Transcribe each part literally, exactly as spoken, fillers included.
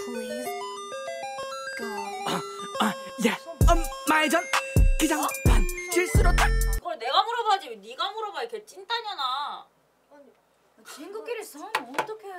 please go. 예, 엄마의 전 기장판 실수로 딱. 그걸 내가 물어봐야지 왜 네가 물어봐 이 개 찐따냐나. 아니 친구끼리 싸우면 어떡해.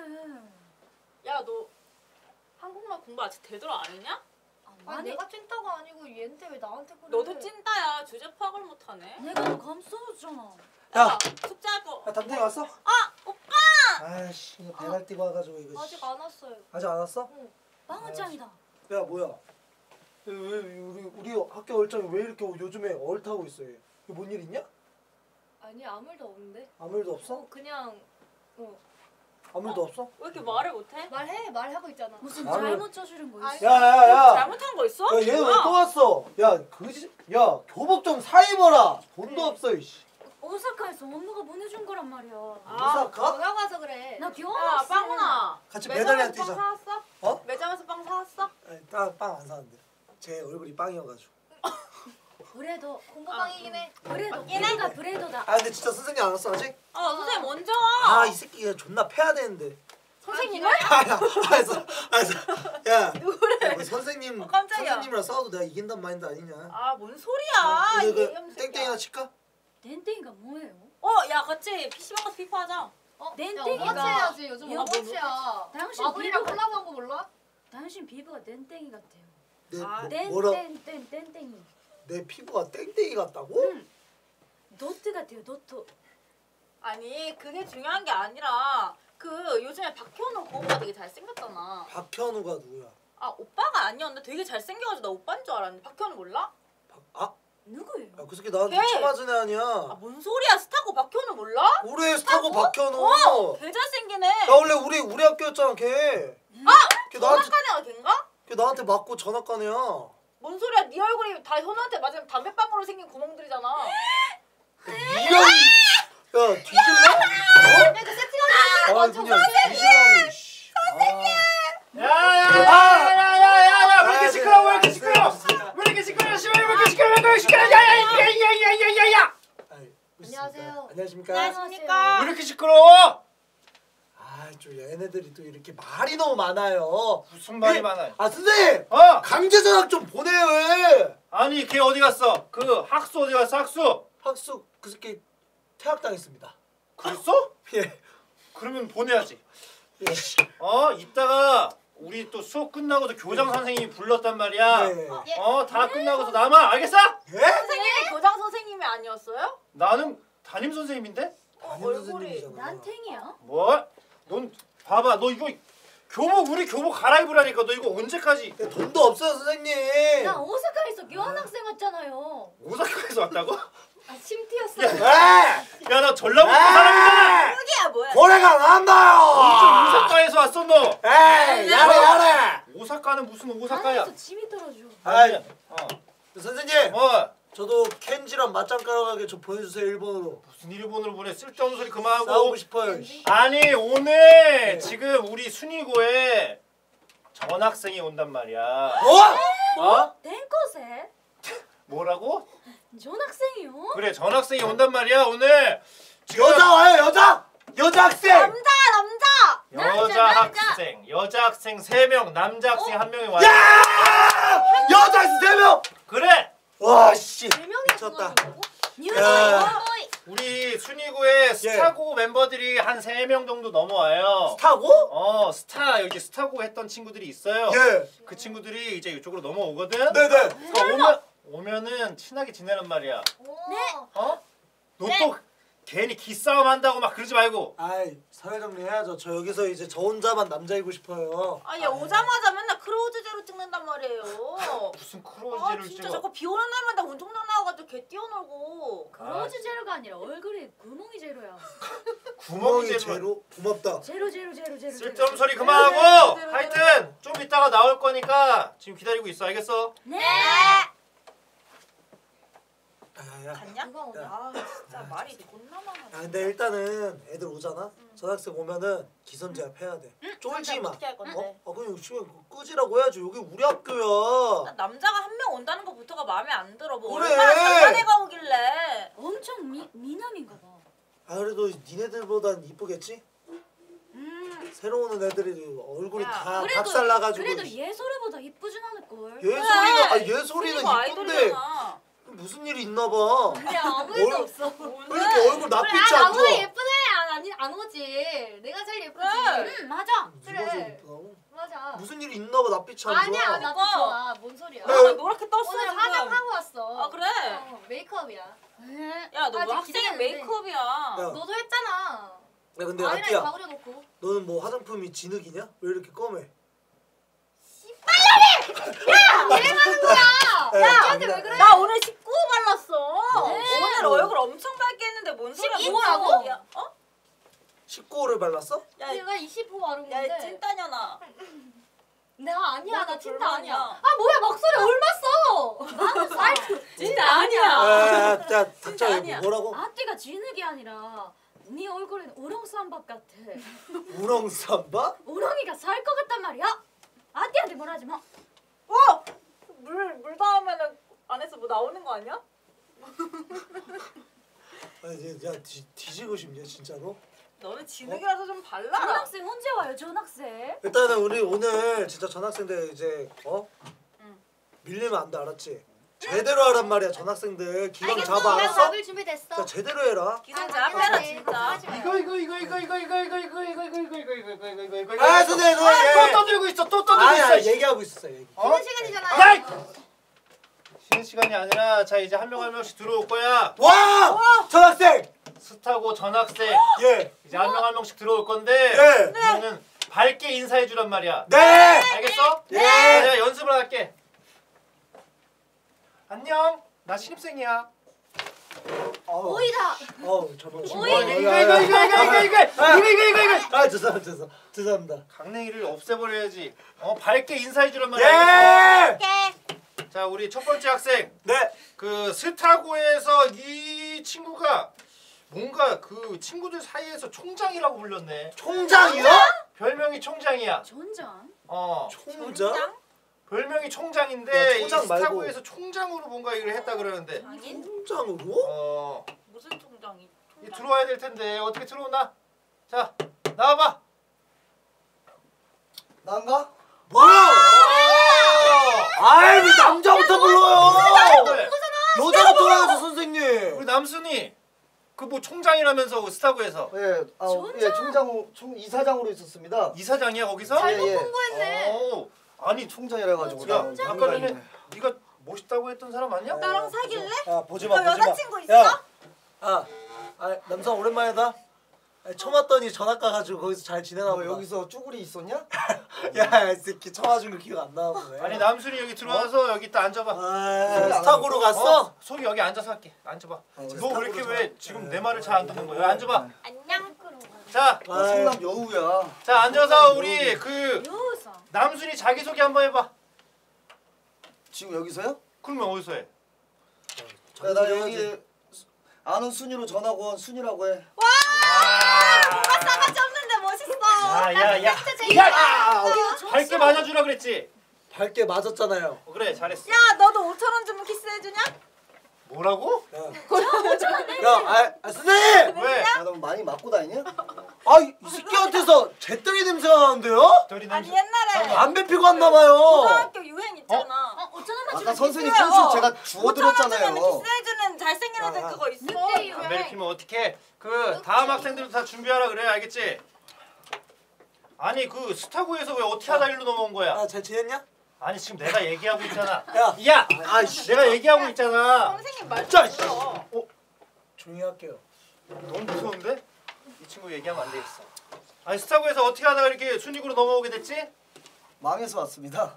야 너 한국말 공부 아직 제대로 안 했냐? 아니 내가 찐따가 아니고 얘한테 왜 나한테 그래. 너도 찐따야. 주제 파악을 못하네. 내가 너 감싸줬잖아. 야, 숙제하고. 야 담탱이 왔어? 아 오빠. 아이씨 이거 배달 뛰고 와가지고 이거. 아직 안 왔어요. 아직 안 왔어? 응. 빵은 짱이다. 야 뭐야? 왜, 왜 우리 우리 학교 얼짱이 왜 이렇게 요즘에 얼타고 있어 얘? 이거 뭔 일 있냐? 아니 아무 일도 없는데. 아무 일도 없어? 어 그냥 어 아무 일도 없어? 왜 이렇게 말을 못해? 말해 말하고 있잖아. 무슨 아무- 잘못 저지른 거 있어? 야야야! 잘못한 거 있어? 야 얘는 왜 뭐야? 또 왔어? 야 그지? 야 교복 좀 사 입어라. 돈도 없어 이씨. 오사카에서 엄마가 보내준 거란 말이야. 아, 오사카? 전화 가서 그래. 나 야 귀여웠어. 빵훈아. 같이 매달려 매점에서 빵 뛰자. 사왔어? 어? 매점에서 빵 사왔어? 빵안 사는데. 제 얼굴이 빵이어가지고. 브레도 공부방이긴 해. 브레도 맞긴 해. 얘가 브레도다. 아 근데 진짜 선생님 안 왔어 아직? 어 선생님 먼저 와. 아 이 새끼 그냥 존나 패야 되는데. 선생님을? 아야, 알았어, 알았어. 야, 누구래? 야, 뭐 선생님, 어, 깜짝이야. 선생님이랑 싸워도 내가 이긴단 마인드 아니냐? 아 뭔 소리야? 그, 이 그 염색이야. 땡땡이나 칠까? 덴땡이가 뭐예요? 어, 야 같이 피시방 가서 피파하자. 어, 땡땡이가 오버워치 해야지 요즘 야, 오버워치야. 당신 마블이랑 피부가- 콜라보한 거 몰라? 당신 피부가 땡땡이 같아요. 내 아, 뭐, 뭐라? 땡땡 땡땡이. 내 피부가 땡땡이 같다고? 응. 노트 같아요. 노트. 아니 그게 중요한 게 아니라 그 요즘에 박현우 그 오빠 되게 잘생겼잖아. 박현우가 누구야? 아 오빠가 아니었는데 되게 잘생겨가지고 나 오빠인 줄 알았는데 박현우 몰라? 박, 아, 누구예요? 야, 그 새끼 나한테 걔! 쳐맞은 애 아 아니야. 뭔 소리야 스타고 박현우 몰라? 올해 스타고 박현우. 어! 개 잘생기네. 나 원래 우리 우리 학교였잖아 걔. 아! 걔 나한테 전학간 애가 걔인가? 걔 나한테 맞고 전학 간 애야. 뭔 소리야 네 얼굴이 다 현우한테 맞으면 담배빵으로 생긴 구멍들이잖아. 이런. 야 뒤질래? 어? 내가 세팅하자. 아 그냥 뒤질라고. 씨. 아. 야야야야야야야 왜 이렇게 아, 시끄러워 왜 아, 이렇게 시끄러워 알겠어요. 왜 이렇게 시끄러워 씨발 왜 이렇게 시끄러워 왜 이렇게 시끄러워 야야야야야야야야 아이, 안녕하세요. 안녕하십니까? 안녕하십니까? 왜 이렇게 시끄러워 아, 좀 얘네들이 또 이렇게 말이 너무 많아요. 무슨 말이 예? 많아요 아, 선생님! 어 강제 전학 좀 보내요, 왜? 아니 걔 어디 갔어 그 학수 어디 갔어 학수 학수 그 새끼 퇴학당했습니다. 그랬어 예. 그러면 보내야지 예. 어 이따가 우리 또 수업 끝나고도 교장 선생님이 불렀단 말이야 네. 어, 예. 어 다 끝나고서 남아 알겠어 예? 선생님이 교장 선생님이 아니었어요? 나는 담임 선생님인데 어, 담임 얼굴이 선생님이잖아. 난탱이야? 뭐 넌 봐봐 너 이거 교복 우리 교복 갈아입으라니까 너 이거 언제까지 야, 돈도 없어요, 선생님. 나 오사카에서 교환학생 왔잖아요. 오사카에서 왔다고? 아 심티였어. 에! 야 나 전라북도 사람이잖아 그게 뭐야? 고래가 난다요. 오사카에서 왔어 너 에이, 야래 야래. 오사카는 무슨 오사카야 안에서 짐이 떨어져. 아이, 어. 선생님. 어 저도 켄지랑 맞짱 깔아가게 좀 보내주세요, 일본으로. 무슨 일본으로 보내 쓸데없는 소리 그만하고 싸우고 싶어요. 씨. 아니 오늘 네. 지금 우리 순위고에 전학생이 온단 말이야 어? 어? 땡코세? 뭐라고? 전학생이요? 그래 전학생이 온단 말이야 오늘 지금 여자 와요, 여자. 여자 학생. 남자 남자. 여자 학생 여자 학생 세 명 남자 학생 한 명이 와요 야! 여자 학생 세 명. 그래 와, 씨. 네 명이 미쳤다. 뉴스. 야. 우리 순위고에 스타고 멤버들이 한 세 명 정도 넘어와요 타고? 어 스타 여기 스타고 했던 친구들이 있어요 예. 그 친구들이 이제 이쪽으로 넘어오거든 네네. 그러니까 오면, 오면은 친하게 지내란 말이야 네. 어? 너 또 괜히 기싸움 한다고 막 그러지 말고 아이, 사회 정리해야죠. 저 여기서 이제 저 혼자만 남자이고 싶어요. 아얘 오자마자 맨날 크로우즈제로 찍는단 말이에요. 무슨 아 크로즈를 진짜 찍어 자꾸 비 오는 날마다 운동장 나와가지고 개 뛰어놀고. 그로즈 제로가 아니라 얼굴에 구멍이 제로야. 구멍이 제로 제로 고맙다. 제로 제로 제로 제로. 쓸데없는 소리 제로, 그만하고 제로, 제로, 하여튼 좀 이따가 나올 거니까 지금 기다리고 있어 알겠어? 네. 아, 야. 갔냐? 누가 오냐? 아 진짜 말이 존나 많아. 아, 근데 일단은 애들 오잖아. 전학생 오면은 기선제압 해야 돼. 쫄지 마. 어떻게 할 건데? 어? 아 그냥 지금 끄지라고 해야지. 여기 우리 학교야. 나 남자가 한 명 온다는 것부터가 마음에 안 들어. 뭐 그래. 얼마나 잘난 애가 오길래. 엄청 미 미남인가 봐. 아 그래도 니네들보단 이쁘겠지? 음 새로 오는 애들이 얼굴이 야, 다 그래도- 박살 나가지고. 그래도 얘소리보다 이쁘진 않을걸. 예솔이가 아 그래. 예솔이는 순이가 이쁜데 아이돌이잖아. 무슨 일이 있나 봐. 근데 아무 일도 얼- 없어. 왜 이렇게 얼굴 낯빛이 그래, 아, 안 아무나 좋아? 예쁘네. 안, 아니, 안 오지. 내가 제일 예쁘지. 그래. 응 맞아. 누가 제일 그래. 이쁘다고? 맞아. 무슨 일이 있나 봐 낯빛이 안 좋아. 아니야, 나도 그러니까. 좋아. 뭔 소리야. 그래. 아, 노랗게 떴어. 오늘 지금. 화장하고 왔어. 아 그래? 어, 메이크업이야. 야, 너 아직 뭐 학생이 기대되는데. 메이크업이야. 야, 너도 했잖아. 야 근데 아이라인 아띠야 다 그려놓고. 너는 뭐 화장품이 진흙이냐? 왜 이렇게 검해? 왜 하는 거야? 야, 걔한테 왜 그래? 나 오늘 십구 발랐어. 네. 오늘 얼굴 엄청 밝게 했는데 뭔 소리야? 십구라고? 뭔 소리야? 어? 십구 호를 발랐어? 야, 내가 이십오 바른 야, 이 건데. 찐따년아. 내가 아니야, 나 너도 진짜 불만이야. 아니야. 아 뭐야 목소리 얼마 써? 나는 사이트. 진짜 아니야. 야, 야, 닥쳐. 진짜 아니야. 뭐라고? 아띠가 진흙이 아니라 네 얼굴엔 우렁쌈밥 같아. 우렁쌈바? 우렁이가 살 것 같단 말이야. 아띠한테 뭐라 하지 마. 어? 물, 물 닿으면은 안에서 뭐 나오는 거 아니야? 아니, 야, 뒤, 뒤지고 싶냐 진짜로? 너는 진흙이라도 좀 발라라. 전학생 언제 와요 전학생? 일단은 우리 오늘 진짜 전학생들 이제 어? 응. 밀리면 안 돼 알았지? 제대로 하란 말이야 전학생들 기강 알겠어. 잡아 난 알았어? 잡을 준비됐어. 자 제대로 해라. 기상 아, 잡혀라 당연하지. 진짜. 걱정하지 마. 이거 이거 이거 이거 이거 이거 이거 이거 이거 이거 이거 이거 이거 이거 이거 이거 이거 아 선생님 또 선생님 떠들고 있어 또 떠들고 아야 있어. 얘기하고 있었어 얘기. 어? 쉬는 시간이잖아. 야! 쉬는 시간이 아니라 자 이제 한 명 한 명씩 들어올 거야. 와! 전학생! 스타고 전학생 예! 이제 한 명 한 명씩 들어올 건데 예! 너는 밝게 인사해 주란 말이야. 네! 알겠어? 네! 자, 내가 연습을 할게. 안녕. 나 신입생이야. 어우, 오이다. 어우 저번 주 오이! 이거 이거 이거 이거 이거 이거 이거 이거 이거 이거 아 죄송합니다 죄송 죄송합니다. 강냉이를 없애버려야지. 어 밝게 인사해 주란 말이야. 알겠어? 예! 자 우리 첫 번째 학생 네! 그 스타고에서 이 친구가 뭔가 그 친구들 사이에서 총장이라고 불렸네. 총장이요? 별명이 총장이야. 전장? 어 총장? 별명이 총장인데 야, 이 총장 말고. 스타고에서 총장으로 뭔가 일을 했다 그러는데 장인? 총장으로? 어 무슨 총장이? 이 들어와야 될 텐데 어떻게 들어오나? 자 나와봐. 난가? 뭐야? 아이 왜 남자부터 불러요? 그래. 여자가 돌아야죠 선생님. 우리 남순이 그 뭐 총장이라면서 스타고에서 예, 아, 예, 총장, 총 이사장으로 있었습니다. 이사장이야 거기서? 예, 예. 홍보했네. 어 아니 총장이라 가지고. 야 나는 아까 전에 장관이네. 네가 멋있다고 했던 사람 아니야? 나랑 사귈래? 야 보지 마 너 보지 마. 여자친구 있어? 야, 아, 아 남성 오랜만이다. 아, 처음 왔더니 전학 가가지고 거기서 잘 지내나 너 보다. 여기서 쭈구리 있었냐? 야, 이 새끼 처음 와준 거 기억 안 나나 보네. 아니 남순이 여기 들어와서 여기 딱 앉아봐. 아, 스타고로 갔어? 어? 속이 여기 앉아서 할게. 앉아봐. 너 스타고로 왜 이렇게 자. 왜 지금 내 말을 잘 안 듣는 거야? 앉아봐. 안녕. 자, 나 성남 여우야. 자 앉아서 우리 그 여우상. 남순이 자기 소개 한번 해봐. 지금 여기서요? 그러면 어디서 해? 야, 나 여기 아는 순이로 전화고 온 순이라고 해. 뭐가 싸가지 없는데 멋있어. 야야야. 야, 진짜 야, 재밌어. 밝게 맞아주라 그랬지. 밝게 맞았잖아요. 어, 그래 잘했어. 야, 너도 오천 원 주면 키스해주냐? 뭐라고? 야, 야, 아, 아 선생님! 왜? 야, 너 많이 맞고 다니냐? 아, 이 새끼한테서 잿더리 냄새가 나는데요? 둘이 아니 냄새. 옛날에 담배 피고 왔나봐요. 고등학교 유행 있잖아. 어 오천 원만 아까 주면 선생님 키스해요. 춤추 제가 오천 원 주워드렸잖아요. 주면 키스해주는 잘생긴 애들 야, 야. 그거 있어. 늑대요. 담배를 피면 어떡해? 그 다음 학생들도 다 준비하라 그래 알겠지? 아니 그 스타고에서 왜 어떻게 하다 일로 넘어온 거야? 아, 잘 지냈냐? 아니 지금 내가 얘기하고 있잖아. 야, 야, 아이씨. 내가 얘기하고 있잖아. 선생님 말 진짜, 좀 들어. 조용히 할게요. 너무 무서운데? 이 친구 얘기하면 안 되겠어. 아니 스타고에서 어떻게 하다가 이렇게 순위구로 넘어오게 됐지? 망해서 왔습니다.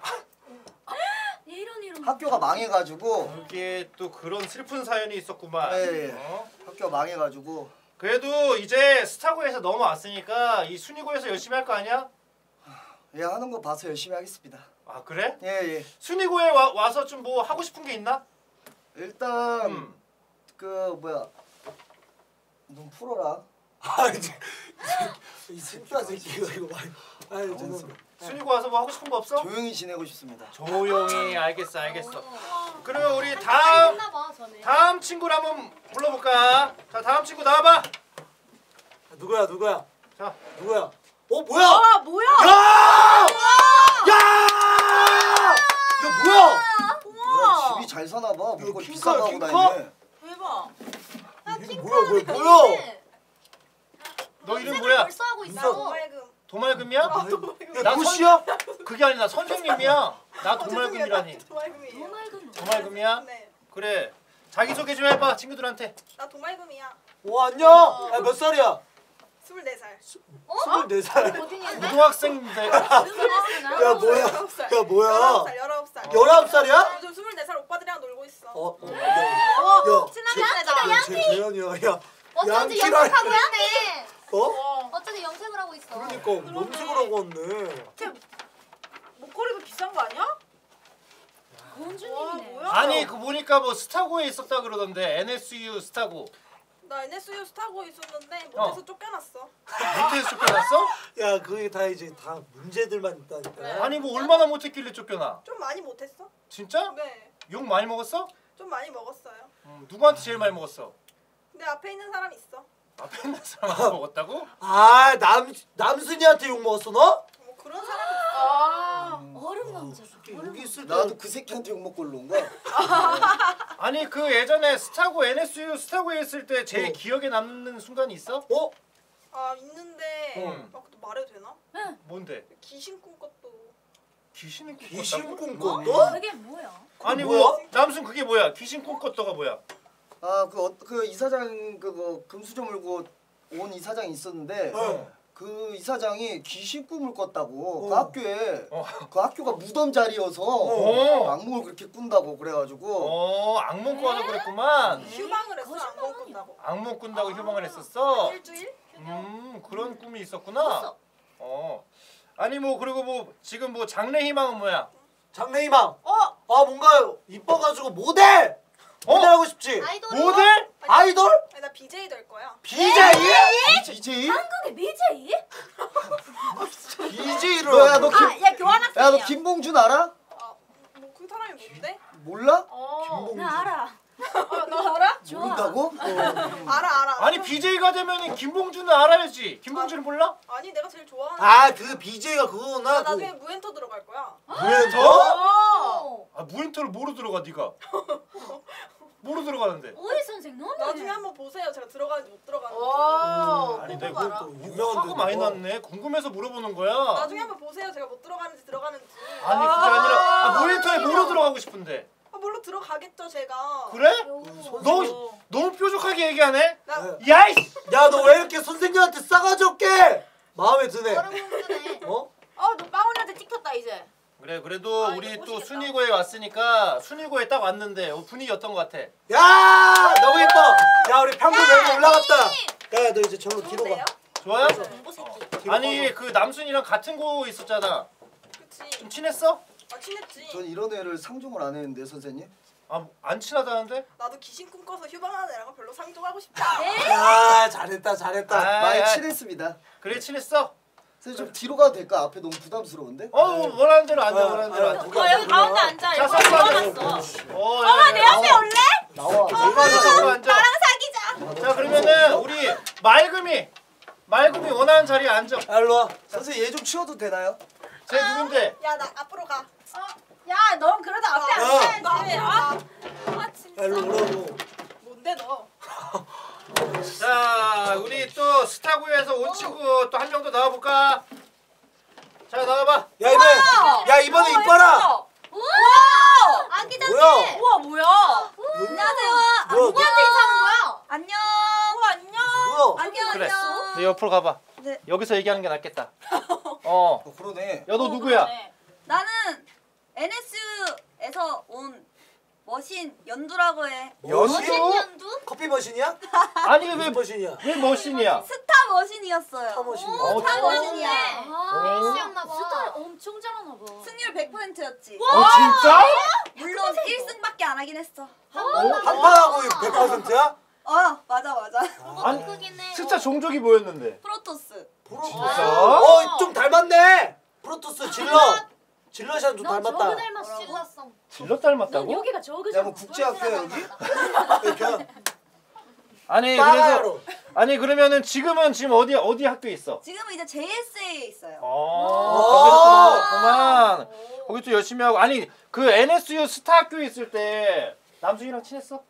이런 이런. 학교가 망해가지고. 여기에 또 그런 슬픈 사연이 있었구만. 예, 예. 어? 학교 망해가지고. 그래도 이제 스타고에서 넘어왔으니까 이 순위고에서 열심히 할 거 아니야? 예, 하는 거 봐서 열심히 하겠습니다. 아 그래? 예, 예. 순위고에 와, 와서 좀 뭐 하고 싶은 게 있나? 일단 음. 그 뭐야 눈 풀어라. 아, 이제 이 진짜 새끼가 이거 말. 아, 죄송합니다. 순위고 와서 뭐 하고 싶은 거 없어? 조용히 지내고 싶습니다. 조용히 알겠어 알겠어. 어. 그러면 우리 아, 다음 했나 봐, 전에. 다음 친구를 한번 불러볼까? 자 다음 친구 나와봐. 누구야, 누구야? 자 누구야? 어 뭐야? 아 뭐야? 야! 야! 야 뭐야? 우와. 집이 잘 사나 봐. 이거 물건 킹카야, 비싼 거 하고 킹카? 다니네. 대박. 이게 뭐야 뭐야 뭐야? 너 이름 검색을 뭐야? 벌써 하고 인사. 있어. 도말금. 도말금이야? 야 나 도시야? 그게 아니라 선생님이야. 나 어, 도말금이라니. 도말금이에요. 도말금. 도말금이야? 네. 그래. 자기 소개 좀 해봐 친구들한테. 나 도말금이야. 와 안녕. 야 몇 살이야? 스물네 살. 스물네 살. 고등학생인데. 야 뭐야? 야 뭐야? 열아홉 살. 열아홉 살. 열아홉 살이야? 요즘 스물네 살 오빠들이랑 놀고 있어. 어, 어, 야, 야, 친하게 지내자. 제 재현이야, 야, 어쩐지 양키라- 염색하고 있네. 어? 어. 어쩐지 염색을 하고 있어. 그러니까 염색을 하고 왔네. 목걸이도 비싼 거 아니야? 와 원준님이네. 뭐야? 아니 그 보니까 뭐 스타고에 있었다 그러던데 엔에스유 스타고. 나 엔에스유 스타고 있었는데 어. 못해서 쫓겨났어. 못해서 쫓겨났어? 야, 그게 다 이제 다 문제들만 있다니까. 네. 아니 뭐 얼마나 못했길래 쫓겨나? 좀 많이 못했어? 진짜? 네. 욕 많이 먹었어? 좀 많이 먹었어요. 음, 누구한테 제일 많이 먹었어? 근데 앞에 있는 사람 있어. 앞에 있는 사람한테 먹었다고? 아, 남 남순이한테 욕 먹었어 너? 뭐 그런 사람이 있어. 아. 얼음 남자. 여기 있을 때 나도 그 새끼한테 욕 먹고 올라온 거야. 아니 그 예전에 스타고 엔에스유 스타고에 있을 때 제일 어. 기억에 남는 순간이 있어? 어? 아 있는데 응. 아 그것도 말해도 되나? 뭔데? 귀신 꿈 것도. 귀신이 꿈꿨다고? 귀신 꿈꿨어? 그게 뭐야? 아니 뭐야? 뭐 남순 그게 뭐야? 귀신 꿈꿨다가 뭐야? 아그 어, 그 이사장 그거 금수저 물고 온 이사장이 있었는데 어. 그 이사장이 귀신 꿈을 꿨다고. 어. 그 학교에 어. 그 학교가 무덤 자리여서 어. 악몽을 그렇게 꾼다고 그래가지고 어 악몽 꿔서 그랬구만. 휴방을 했어 안 먹는다고. 악몽 꾼다고 휴방을 했었어? 일주일? 음 그런 꿈이 있었구나. 어 아니 뭐 그리고 뭐 지금 뭐 장래 희망은 뭐야? 장래희망. 어? 아 뭔가 이뻐가지고 모델. 어? 모델 하고 싶지. 아이돌. 모델? 아이돌? 아니 나 비제이 될 거야. 비제이? 비제이? 한국의 비제이? 비제이를. 너야 너 김, 아얘 교환학생이야. 야 너 김봉준 알아? 아뭐그 사람이 뭔데? 몰라? 어. 나 알아. 아, 너 알아? 좋아. 모른다고? 알아 알아. 아니 비제이가 되면 김봉준은 알아야지. 김봉준은 몰라? 아니 내가 제일 좋아하는. 아그 비제이가 나 그거구나. 나중에 무엔터 들어갈 거야. 무엔터? 어. 아 무인터를 뭐로 들어가 네가? 뭐로 들어가는데? 오이 선생 너무 나중에 한번 보세요. 제가 들어가는지 못 들어가는지. 아니 내 내가 그것도 유명한 화가 많이 났네. 궁금해서 물어보는 거야. 나중에 한번 보세요. 제가 못 들어가는지 들어가는지. 아니 그게 아니라 아, 무인터에 뭐로 들어가고 싶은데? 아, 물론 들어가겠죠 제가. 그래? 어. 너 너무 뾰족하게 얘기하네. 나 야이씨! 야 너 왜 이렇게 선생님한테 싸가지 없게? 마음에 드네. 얼음 뭉근해. 어? 어, 너 빵원이한테 찍혔다 이제. 그래 그래도 아, 우리 이제 또 보시겠다. 순위고에 왔으니까 순위고에 딱 왔는데 어, 분위기 어떤 거 같아? 야 너무 예뻐. 야 우리 평균 레벨 올라갔다. 야 너 이제 저로 뒤로 좋은데요? 가. 좋아요? 공부 새끼. 뒤로 아니 그 남순이랑 같은 고 있었잖아. 그치. 좀 친했어? 아 친했지. 전 이런 애를 상종을 안 했는데 선생님. 아 안 친하다는데? 나도 귀신 꿈꿔서 휴방하는 애랑은 별로 상종하고 싶지 않아. 야 잘했다 잘했다. 아, 많이 야. 친했습니다. 그래 친했어? 선생님 좀 뒤로 가도 될까? 앞에 너무 부담스러운데? 어 원하는 대로 앉아 아, 원하는 대로 아, 앉아. 거기 어 여기 가운데 앉아. 자, 여기 서, 서, 넣어놨어. 어, 엄마 내 앞에 올래? 나와. 내가 앉아 앉아. 사귀자. 자 그러면은 우리 맑음이 맑음이 원하는 자리에 앉아. 야 일로 와. 선생님 얘 좀 치워도 되나요? 쟤 누군데? 야 나 앞으로 가. 어. 야, 넌 그래도 앞에 야. 앉아야지. 아, 아 진짜. 야 일로 오라고. 뭔데 너? 자 우리 또 스타구에서 온 친구 또 한 명 더 나와볼까? 자 나와봐. 야 이번 야 이번에 이뻐라. 우와! 아기 뭐야? 우와 뭐야? 안녕하세요. 아, 뭐야? 누구한테 인사하는 거야? 안녕. 우와 안녕. 뭐야? 안녕 그래. 안녕. 너 옆으로 가봐. 네. 여기서 얘기하는 게 낫겠다. 어. 어 그러네. 야 너 누구야? 나는 엔에스유에서 온 머신 연두라고 해. 머신? 연두? 커피 머신이야? 아니 왜 무슨 머신이야? 왜 머신이야? 스타 머신이었어요. 스타 머신. 어, 스타 머신이야. 아, 어. 였나 봐. 스타일 엄청 잘하나 봐. 승률 백 퍼센트였지. 어 진짜? 물론 일 승밖에 안 하긴 했어. 한판하고 백 퍼센트야? 어 맞아 맞아. 아니 크긴 해. 진짜 종족이 뭐였는데? 프로토스. 프로토스. 진짜? 어, 좀 닮았네. 프로토스 질럿. 질럿이랑 좀 넌 저그 닮았다. 닮았어. 질렀어. 질럿 넌 닮았다고? 여기가 저그잖아. 야 뭐 국제학교야 여기? 이렇게. 아니 빠가로. 그래서 아니 그러면은 지금은 지금 어디 어디 학교에 있어? 지금은 이제 제이에스에이에 있어요. 어, 거기서 또 거기 또 열심히 하고 아니 그 엔에스유 스타 학교에 있을 때 남순이랑 친했어?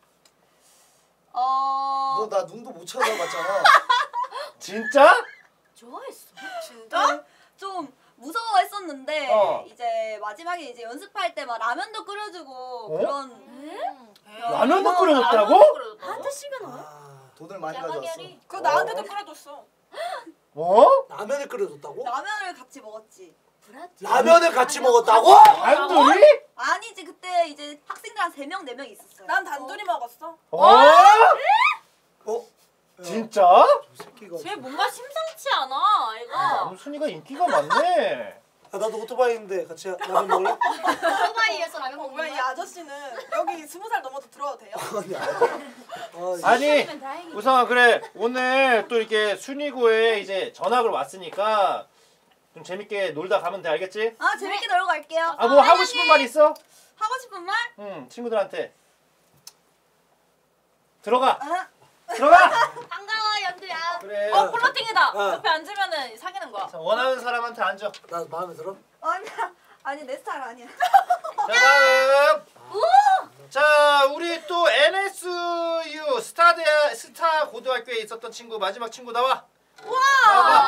어. 너 나 눈도 못 쳐다봤잖아. 진짜? 좋아했어. 진짜? 좀 무서워했었는데 어. 이제 마지막에 이제 연습할 때 막 라면도 끓여주고 어? 그런 라면도 끓여줬다고? 한테 시간 와? 아, 돈을 많이 가져왔어. 야광열이. 그거 나한테도 끓여줬어. 뭐? 라면을 끓여줬다고? 라면을 같이 먹었지. 라면을 같이 먹었다고? 단둘이? 아니지 그때 이제 학생들 한 세 명 네 명 있었어요. 난 단둘이 먹었어. 어? 어? 진짜? 저 새끼가. 쟤 뭔가 심상치 않아, 얘가. 남순이가 인기가 많네. 아, 나도 오토바이인데 같이 라면 먹을래? 오토바이에서 라면 어, 먹는 왜 이 거야? 아저씨는 여기 스무 살 넘어도 들어와도 돼요? 아니 아니. 아, 아니 그러면 다행이다. 우선 그래 오늘 또 이렇게 순위고에 이제 전학을 왔으니까 좀 재밌게 놀다 가면 돼 알겠지? 아 재밌게 놀고 갈게요. 아 뭐 하고 싶은 말 있어? 하고 싶은 말? 응 친구들한테 들어가 아, 들어가 반가워 연두야. 그래 어, 플러팅이다. 어. 옆에 앉으면은 사귀는 거야. 자, 원하는 사람한테 앉아. 나 마음에 들어? 아니 아니 내 스타일 아니야. 자 다음 자 우리 또 엔에스유 스타대 스타 고등학교에 있었던 친구 마지막 친구 나와. 와.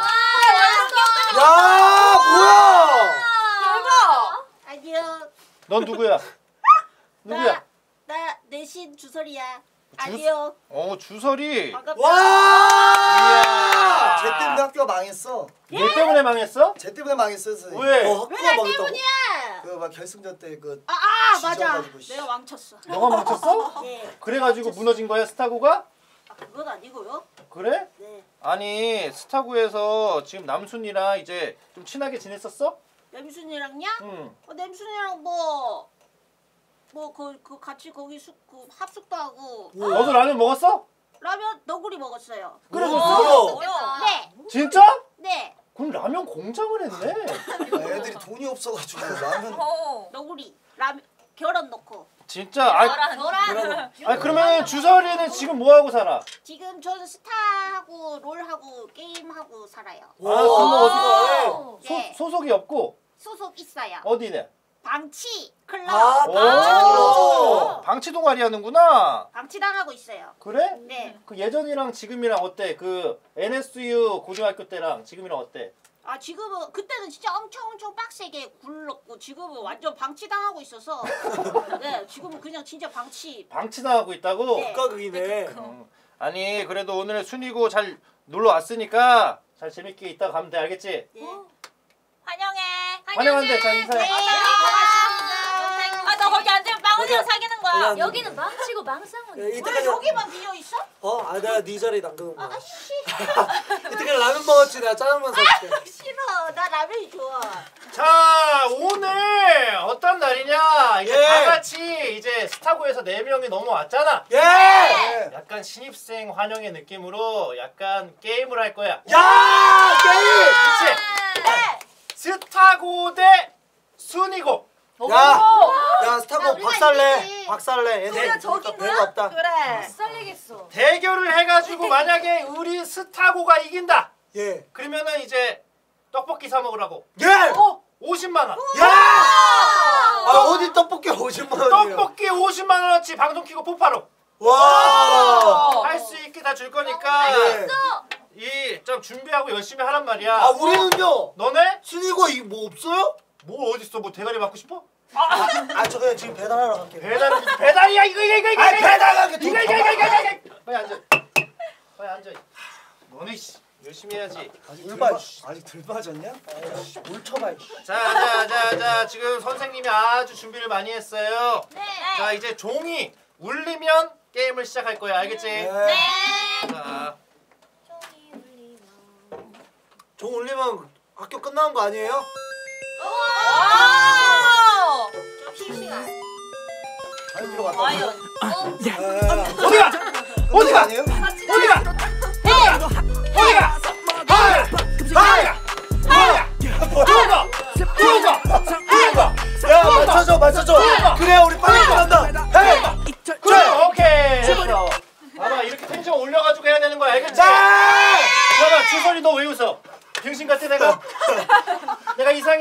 야 뭐야? 대박. 안녕. 넌 누구야? 누구야? 나 내신 주설이야. 주- 안녕. 어 주설이. 반갑다. 와! 이야. 쟤 때문에 학교가 망했어. 얘 때문에 망했어? 쟤 때문에 망했어. 선생님. 왜? 어 학교가 망했다고? 그 막 결승전 때그 아, 아 맞아. 지져가지고, 씨. 내가 왕쳤어. 너가 멈췄어? 네. 그래가지고 무너진 거야 스타고가? 아, 그건 아니고요. 그래? 네. 아니 스타고에서 지금 남순이랑 이제 좀 친하게 지냈었어? 냄순이랑요? 응. 어, 냄순이랑 뭐. 뭐 그 그 같이 거기 숙 그 합숙도 하고 너도 라면 먹었어? 라면 너구리 먹었어요. 그래서 뭐야? 네. 진짜? 네. 그럼 라면 공장을 했네. 아, 애들이 돈이 없어가지고 라면. 어. 너구리 라면 결혼 넣고. 진짜? 아, 너랑 아니 그러면 주설이는 지금 뭐 하고 살아? 지금 저는 스타하고 롤하고 게임하고 살아요. 아 그거 어디가? 소, 네. 소속이 없고 소속 있어요. 어디네? 방치 클럽. 아, 오 방치 동아리 하는구나. 방치 당하고 있어요. 그래? 네. 그 예전이랑 지금이랑 어때? 그 엔에스유 고등학교 때랑 지금이랑 어때? 아 지금은 그때는 진짜 엄청 엄청 빡세게 굴렀고 지금은 완전 방치 당하고 있어서 네 지금은 그냥 진짜 방치. 방치 당하고 있다고? 네. 극각이네. 음. 아니 그래도 오늘 순이고 잘 놀러 왔으니까 잘 재밌게 있다 가면 돼 알겠지? 네. 환영해. 환영한대 잘 인사해. 네. 아, 너 거기 앉으면 빵언니랑 사귀는 거야. 그냥- 여기는 망치고 망상은. 야, 왜 이때까지 여기만 비어 있어? 어? 아 내가 네 자리에 남겨놓은 거야. 아씨 이때까지 라면 먹었지 내가 짜장면 사줄게. 싫어. 나 라면이 좋아. 자 오늘 어떤 날이냐? 이제 예. 다 같이 이제 스타고에서 네 명이 넘어왔잖아. 예! 네. 약간 신입생 환영의 느낌으로 약간 게임을 할 거야. 야! 게임! 그치? 스타고 대 순이고. 야! 야 야, 스타고 우리가 박살내. 이기지. 박살내. 우리가 얘네 적인 별거 거야? 없다. 그래. 살리겠어. 대결을 해가지고 만약에 우리 스타고가 이긴다. 예. 그러면은 이제 떡볶이 사 먹으라고. 예! 오십만 원. 야! 아 어디 떡볶이 오십만 원이야. 떡볶이 오십만 원어치 방송 키고 폭파로 와! 할 수 있게 다 줄 거니까 예. 이 좀 준비하고 열심히 하란 말이야. 아 우리는요. 너네? 순이고 이거 뭐 없어요? 뭐 어딨어? 뭐 대가리 맞고 싶어? 아 저 그냥 지금 배달하러 갈게. 배달은 배달이야 이거 이거 이거 이거. 아 배달하게 이거 이거 이거 이거 이거. 빨리 앉아. 빨리 앉아. 너네 씨 열심히 해야지. 아직 덜 빠- 아직 덜 빠졌냐? 아이씨 뭘 쳐봐. 이씨. 자, 자, 자, 자, 지금 선생님이 아주 준비를 많이 했어요. 네. 자, 이제 종이 울리면 게임을 시작할 거야, 알겠지? 네. 자, 종 울리면 학교 끝나는 거 아니에요? 와! 좀 실시간. 잘 들어갔다. 과연. 야, 어디가? 어디가? 아니에요? 어디가? 어디가? 어디가? 하야! 하야! 하야! 누가? 누가? 누가? 야 맞춰줘 맞춰줘. 그래 우리 빨리 끝난다. 헤이. 그래, 오케이. 됐어. 봐봐, 이렇게 텐션 올려가.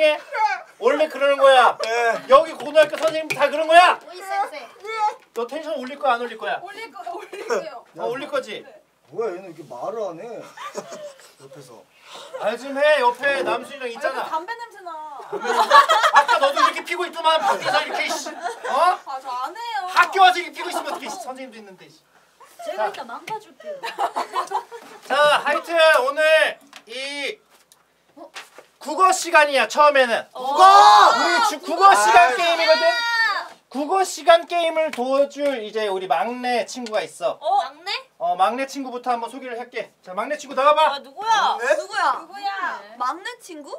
조용해. 원래 그러는 거야. 여기 고등학교 선생님 다 그런 거야. 오이 센세. 너 텐션 올릴 거야 안 올릴 거야? 올릴 거 올릴게요. 어, 올릴 거지. 뭐야 얘는 이렇게 말을 안 해. 옆에서. 아 좀 해. 옆에 남순이랑 있잖아. 담배 냄새 나. 아까 너도 이렇게 피고 있더만 밖에서 이렇게 씨. 어? 아 저 안 해요. 학교 와서 이렇게 피고 있으면 어떻게 선생님도 있는데. 씨. 제가 이따 망가줄게요. 자, 하여튼 오늘 이 국어 시간이야 처음에는. 국어! 우리 주, 국어 시간 게임이거든. 국어 시간 게임을 도와줄 이제 우리 막내 친구가 있어. 어? 막내? 어 막내 친구부터 한번 소개를 할게. 자 막내 친구 나와봐. 아 누구야? 누구야? 누구야? 막내 친구?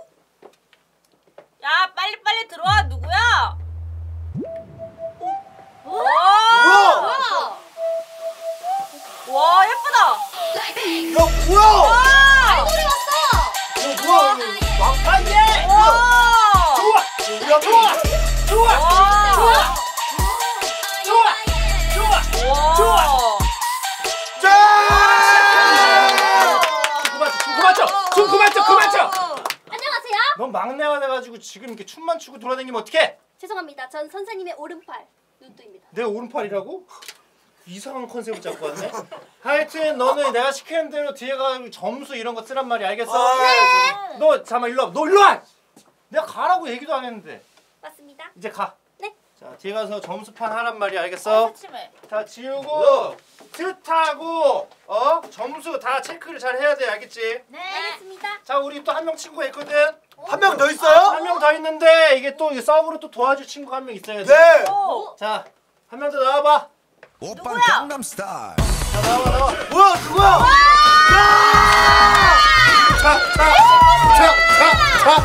야 빨리 빨리 들어와 누구야? 와! 뭐야? 와 예쁘다. 야 뭐야? 아이돌이 왔어. 야 뭐야? 이거 막 안돼. 와! 좋아. 뭐야? 좋아. 좋아. 와! 좋아. 좋아. 와! 좋아. 그만 쳐. 그만 쳐. 춤 그만 쳐. 그만 쳐. 안녕하세요. 넌 막내가 돼가지고 지금 이렇게 춤만 추고 돌아다니면 어떡해? 죄송합니다. 전 선생님의 오른팔 눈두입니다. 내 오른팔이라고? 이상한 컨셉을 잡고 왔네. 하여튼 너는 내가 시키는 대로 뒤에 가서 점수 이런 거 쓰란 말이야. 알겠어? 네. 너 잠깐만 일로 와. 너 일로 와. 내가 가라고 얘기도 안 했는데. 맞습니다. 이제 가. 네. 자 뒤에 가서 점수판 하란 말이야. 알겠어? 새침해. 다 지우고 뜻하고 어 점수 다 체크를 잘 해야 돼. 알겠지? 네. 알겠습니다. 자 우리 또 한 명 친구가 있거든. 한 명 더 있어요? 한 명 더 있는데 이게 또 서브로 또 도와줄 친구가 한 명 있어야 돼. 네. 오! 자 한 명 더 나와봐. 오빤 강남 스타일. 자 나와 나와. 뭐야 누구야? 자, 자, 자, 자,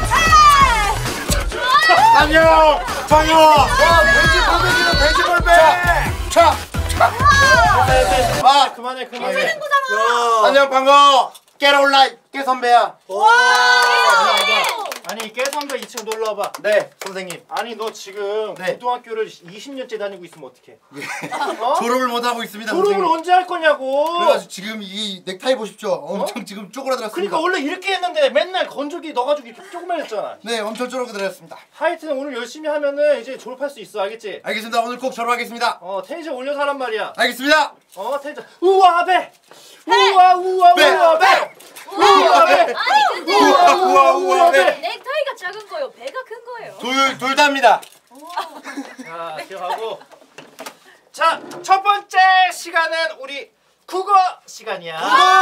자. 안녕, 정효. 와 돼지 골뱅이다 돼지 골뱅. 자, 자. 아, 그만해, 그만해. 야. 안녕, 반가워. 깨라올라, 깨 선배야. 와. 아니, 깨 선배 이 층 놀러 와봐. 네 선생님. 아니, 너 지금 네. 고등학교를 이십 년째 다니고 있으면 어떡해? 어? 졸업을 못 하고 있습니다. 졸업을 선생님. 언제 할 거냐고. 그래가지고 지금 이 넥타이 보십시오. 엄청 지금 쪼그라들었습니다. 그러니까 원래 이렇게 했는데 맨날 건조기 넣어가지고 이렇게 조금만 했잖아. 네 엄청 쪼그라들었습니다. 하여튼 오늘 열심히 하면은 이제 졸업할 수 있어, 알겠지? 알겠습니다. 오늘 꼭 졸업하겠습니다. 어 텐션 올려서 하란 말이야. 알겠습니다. 어 텐션 우와 배 우와 우와 배! 우와 배 우와 배 아니 근데 우와 우와 우와 네. 넥타이가 작은 거예요. 배가 큰 거예요. 둘둘 다입니다. 자 기억하고 자 첫 번째 시간은 우리 국어 시간이야.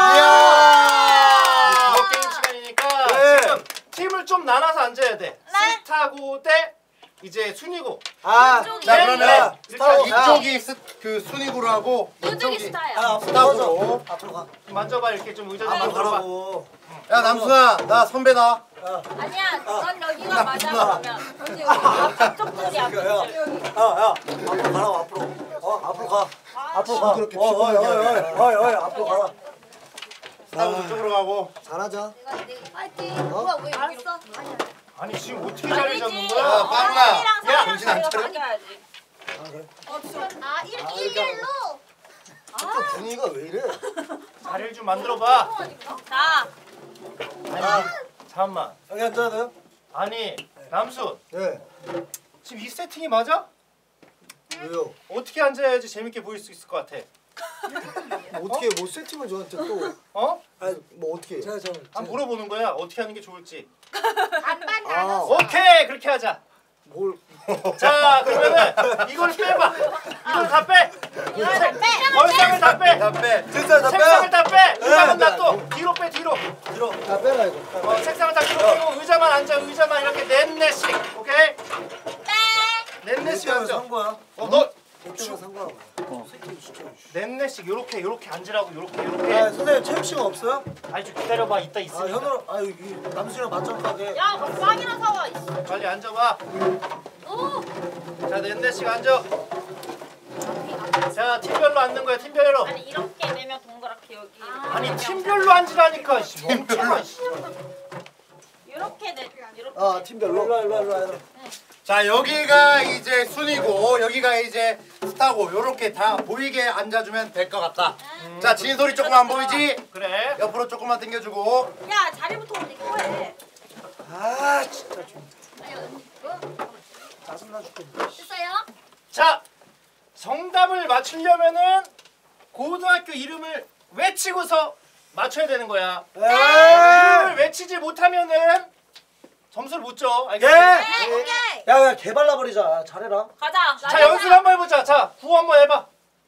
이야. 국어 게임 시간이니까 네. 지금 팀을 좀 나눠서 앉아야 돼. 스타고 대 이제 순이고. 아. 자 네, 그러면 네. 스타고. 이쪽이 스, 그 순위구로 하고 이쪽이 스타야. 야 앞으로 스타고로. 가자. 앞으로 가. 좀 만져봐 이렇게 좀 의자 좀 앞으로 만져봐. 가라고. 야 남순아 나 선배다. 야. 아니야 넌 여기가 맞아 나. 그러면. 언니 여기 앞쪽 줄이 앞쪽 야, 줄. 야, 야, 앞으로 가라고 앞으로. 어, 앞으로 가. 앞으로 가. 그렇게 어, 어, 어, 피곤하게 어, 하네. 어, 어, 어, 앞으로 가라. 스타고 이쪽으로 가고. 잘하자. 파이팅. 뭐야 왜 알았어? 아니 지금 어떻게 자리 잡는 아니지. 거야? 야, 빵아. 언니랑 야, 사이랑 정신 안 저희가 차려? 바뀌어야지. 아, 그래. 아 일, 아, 일일로. 저 분위기가 왜 이래? 자리를 좀 만들어봐. 자 아니 잠깐만. 여기 앉아야 돼요? 아니 남순 네. 지금 이 세팅이 맞아? 왜요? 어떻게 앉아야지 재밌게 보일 수 있을 것 같아? 뭐 어떻게 뭐 세팅을 저한테 또? 어? 아니 뭐 어떻게? 제가 저는. 한번 물어보는 거야. 어떻게 하는 게 좋을지. 반반 아, 나눠. 오케이 그렇게 하자. 뭘? 자 그러면은 이걸 빼봐. 이걸 다 빼. 이걸 다 빼. 벌상을 다 빼. 다 빼. 됐어요, 다 책상을 빼. 다 빼. 의자는 네. 놔둬. 뒤로 빼 뒤로. 뒤로. 다 빼라 이거. 어, 책상을 다 뒤로 빼고 의자만 앉아. 의자만 이렇게 넷넷씩. 오케이? 넷넷씩 앉아. 산 거야? 어 너 어쩌면 산 거라고. 세팅 진짜. 넷넷씩 요렇게 요렇게 앉으라고 요렇게 아 요렇게. 선생님 체육 시간 없어요? 아니 좀 기다려봐. 이따 아 있으니까. 현우 아 여기 남순이랑 맞짱하게. 야 그럼 빵이나 사와. 빨리 앉아봐. 자 넷넷씩 앉아. 자 팀별로 앉는 거야. 팀별로. 아니 이렇게 내면 동그랗게 여기. 아니 팀별로 앉으라니까. 씨, 멍청아. 씨. 이렇게 내 이렇게. 아 팀별로. 일로 일로 일로 일로. 자 여기가 이제 순이고 여기가 이제 스타고 요렇게 다 보이게 앉아주면 될 것 같다. 자 진솔이 조금 안 보이지? 그래. 옆으로 조금만 당겨주고. 야 자리부터 옮기고 해. 아 진짜 좀. 끝나줄게. 됐어요? 자, 정답을 맞추려면은 고등학교 이름을 외치고서 맞춰야 되는 거야. 이름을 외치지 못하면은 점수를 못 줘. 알겠지? 예. 오케이. 야야 개발라 버리자. 잘해라. 가자. 자, 연습 한번 해보자. 자, 구호 한번 해봐.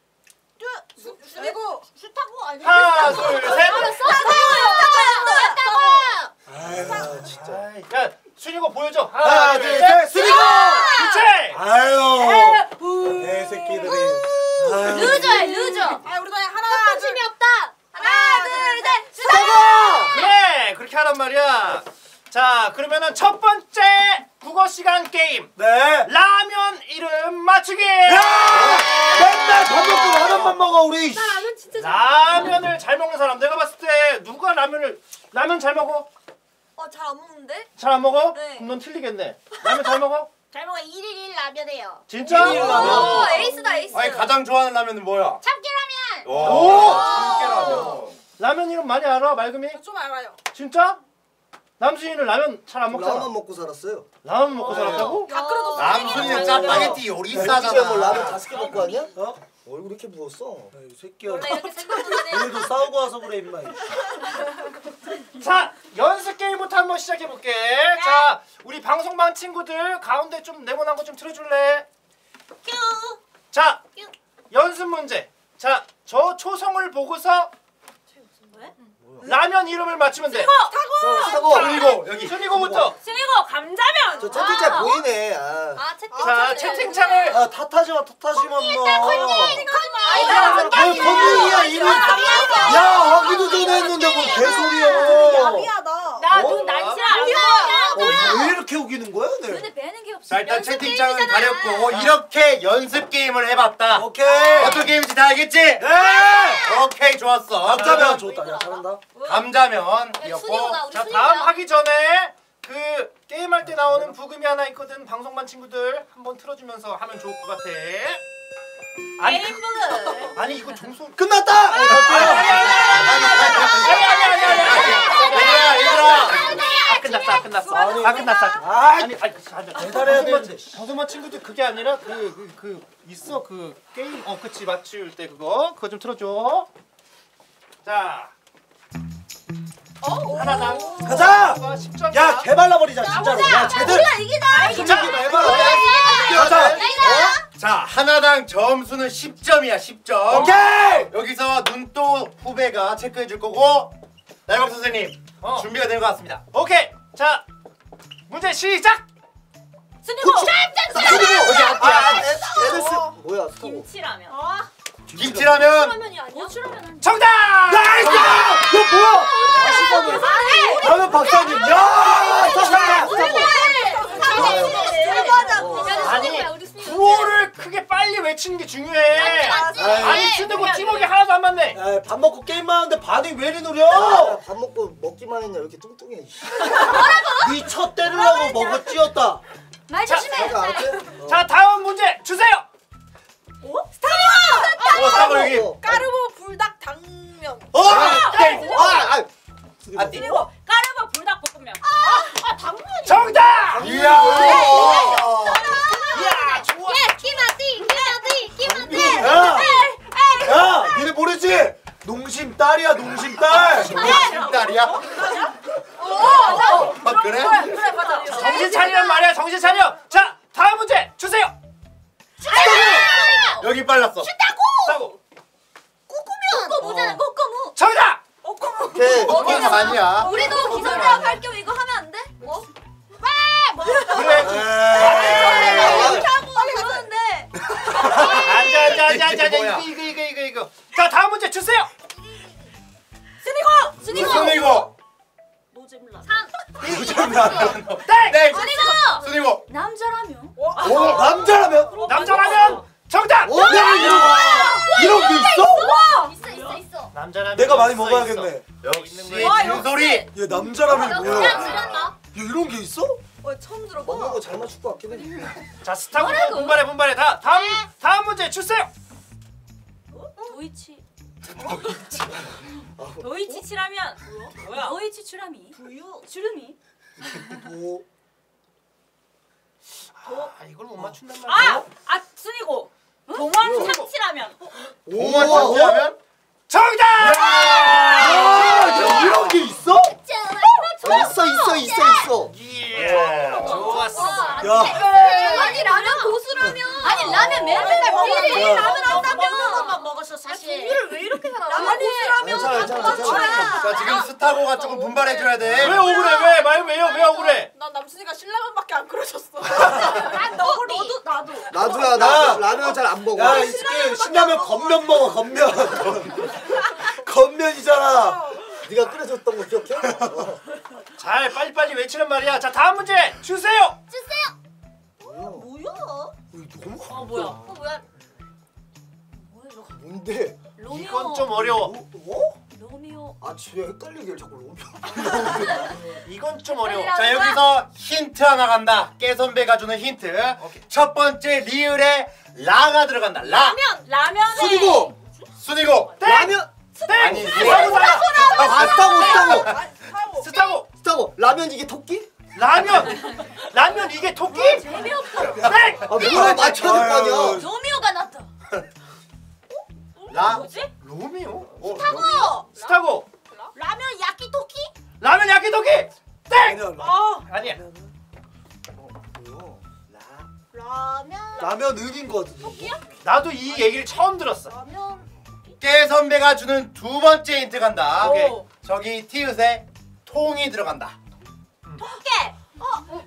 그리고 슈타고 아니 하나, 둘, 셋. 아유 진짜. 아이, 야, 순이고 보여줘. 하나 하나, 둘 둘, 셋. 셋. 쓰리고. 그렇지. 아유. 내 새끼들이. 아유. 루저야 루저. 아 우리 반에 하나 둘 힘이 없다. 하나, 둘, 셋. 수고. 그래, 그렇게 하란 말이야. 자, 그러면은 첫 번째 국어 시간 게임. 네. 라면 이름 맞추기. 야! 맨날 밥 먹고 라면만 먹어 우리. 나 라면 진짜 잘. 라면을 잘 먹는 사람 내가 봤을 때 누가 라면을 라면 잘 먹어? 어, 잘 안 먹는데? 잘 안 먹어? 네. 그럼 넌 틀리겠네. 라면 잘 먹어? 잘 먹어 일일일 라면이에요. 진짜? 일일 라면. 오, 에이스다, 에이스. 아니 가장 좋아하는 라면은 뭐야? 참깨라면. 오, 참깨라면. 라면 이름 많이 알아, 말금이? 좀 알아요. 진짜? 남순이는 라면 잘 안 먹잖아. 라면 먹고 살았어요. 라면 먹고 살았다고? 다 끓어도 남순이는 짜파게티 뭐 요리사잖아. 라면 다섯 개 먹고 왔냐? 어? 얼굴 이렇게 부었어. 이 새끼야. 원래 이렇게 생각보다는 오늘도 싸우고 와서 그래 임마. 자, 연습 게임부터 한번 시작해 볼게. 자, 우리 방송반 친구들 가운데 좀 네모난 거 좀 틀어줄래? 큐. 자, 연습 문제. 자, 저 초성을 보고서 라면 이름을 맞추면 돼. 자, 사고. 그리고 여기 순이고부터. 순이고 감자면. 저 채팅창 보이네. 아. 아, 채팅. 자, 채팅창을. 아 탓하지마 탓하지마 뭐. 아니다. 아 건능이야 이름. 야 하기도 전에 했는데 뭐 개소리야. 미안하다. 나눈 어? 난시라. 어, 왜 이렇게 우기는 거야 내? 눈에 뵈는 게 없어. 자 일단 채팅창은 가렸고 이렇게 연습 게임을 해봤다. 오케이. 어떤 게임인지 다 알겠지? 네. 오케이 좋았어. 감자면 좋다. 야 잘한다. 감자면 순이고 이었고 나 우리 자, 순이고. 다음 하기 전에 그 게임할 때 나오는 부금이 하나 있거든. 방송반 친구들 한번 틀어주면서 하면 좋을 것 같아. 아니, 그, 아니 이거 종소. 끝났다. 아니 아니 아니 아니. 얘들아 얘들아 아 끝났어, 아 끝났어, 아 끝났어. 아 아니, 아니, 아니, 배달해야 되는데. 방송반 친구들 그게 아니라 그 그 그 있어 그 게임 어 그치 맞출 때 그거 그거 좀 틀어줘. 자. 하나당. 가자. 십 점. 야 개발라 버리자 진짜로. 야 쟤들. 진짜 개발라. 가자. 자 하나당 점수는 십 점이야 십 점. 오케이. 여기서 눈또 후배가 체크해 줄 거고 날박 선생님 어. 준비가 된 것 같습니다. 오케이. 자 문제 시작. 순이고. 여기 앞뒤야. 에드스 뭐야 스타고. 김치라면. 김치라면 라면이 아니야? 고추라면. 정답. 나이스! 야 뭐야? 박사님. 라면 박사님. 야 스타고. 아니 구호를 크게 빨리 외치는 게 중요해. 아니 순대고 팀워크 하나도 안 맞네. 야, 밥 먹고 게임만 하는데 반응이 왜 이리 느려? 밥 먹고 먹기만 했냐 왜 이렇게 뚱뚱해. 니첫 때리려고 먹었지였다. 말 조심해. 내가 알았지? 자 다음 문제 주세요. 어 스타고 여기. 까르보 불닭 당면. 어! 아! 아! 아 그리고 까르보 불닭 볶음면. 아 당면이. 정답. 이야. 이야 좋아. 끼마디 끼마디 끼마디. 야! 야! 니네 모르지? 농심 딸이야 농심 딸. 딸이야? 아 그래? 그래, 맞아. 정신 차리란 말이야 정신 차려. 자 다음 문제 주세요. 여기 빨랐어. 싸고. 꼬꼬 무잖아 꼬꼬무. 정답. 오케이. 이건 아니야. 우리도 기선제압 할 겸 이거 하면 안 돼? 뭐? 그래. 이렇게 하고 빨리 가는데. 앉아 앉아 앉아 앉아 이게 뭐야? 이거 이거 이거 이거 이거. 자 다음 문제 주세요. 순이고. 노잼라. 땡. 네. 순이고. 남자라면. 오 남자라면? 남자라면 정답. 오, 야, 이런 이런 게 있어? 있어 있어 있어. 남자라면 내가 많이 있어, 먹어야겠네. 있어. 역시 있는 진소리. 얘 남자라면 뭐야? 그냥 지렸다. 야 이런 게 있어? 어, 처음 들어봐. 먹는 거 잘 맞출 것 같긴 해. 자 스타고 분발해 분발해 다 다음 다음 문제 주세요. 도이치. 도이치 치라면. 뭐야? 도이치 추라미. 부유. 주름이. 뭐 아, 이걸 못 맞춘단 말이야. 아! 아 순이고 동원 참치라면. 동원 참치라면? 정답! 야, 이런 게 있어? 어, 있어 있어 있어 있어. 예, 좋았어. 야, 아니 라면 고수라면. 아니 라면 맨 맨날 먹는데 야. 라면 먹는 한다며. 것만 먹었어 사실. 비를 왜 이렇게 잘하나? 라면 고수라면 괜찮아 괜찮아 괜찮아. 자 지금 스타고가 조금 분발해줘야 돼. 왜 억울해? 왜? 말 왜요? 왜 억울해? 난 남순이가 신라면밖에 안 끓여줬어. 난 너구리. 너도 나도. 나도야 나 라면 잘 안 먹어. 야, 이 새끼 신라면 겉면 먹어 겉면. 겉면이잖아. 네가 끓여줬던 거 기억해? 어. 잘 빨리빨리 외치란 말이야. 자, 다음 문제 주세요. 뭐야? 너무 어 뭐야? 어 뭐야? 뭔데? 로미오. 이건 좀 어려워. 어? 로미오. 아 집에 헷갈리게 자꾸 로미오. 이건 좀 어려워. 자 여기서 힌트 하나 간다. 깨선배가 주는 힌트. 오케이. 첫 번째 리을에 라가 들어간다. 라. 라면 라면에. 순이고 순이고. 라면. 아니 스타고 아 스타고 스타고 스타고 스타고 라면 이게 토끼? 라면 라면 이게 토끼? 재미없어. 땡! 아 뭐야 맞춰야 될 거 아니야. 로미오가 낫다. 라. 뭐지? 로미오? 스타고. 스타고 라면 야끼토끼? 라면 야끼토끼 땡! 어. 아니야. 뭐야? 라면. 라면 은인 거 같은데. 토끼야? 나도 이 얘기를 처음 들었어. 라면. 깨선배가 주는 두 번째 힌트 간다. 오케이. 저기 티읕에 통이 들어간다. 토끼. 어.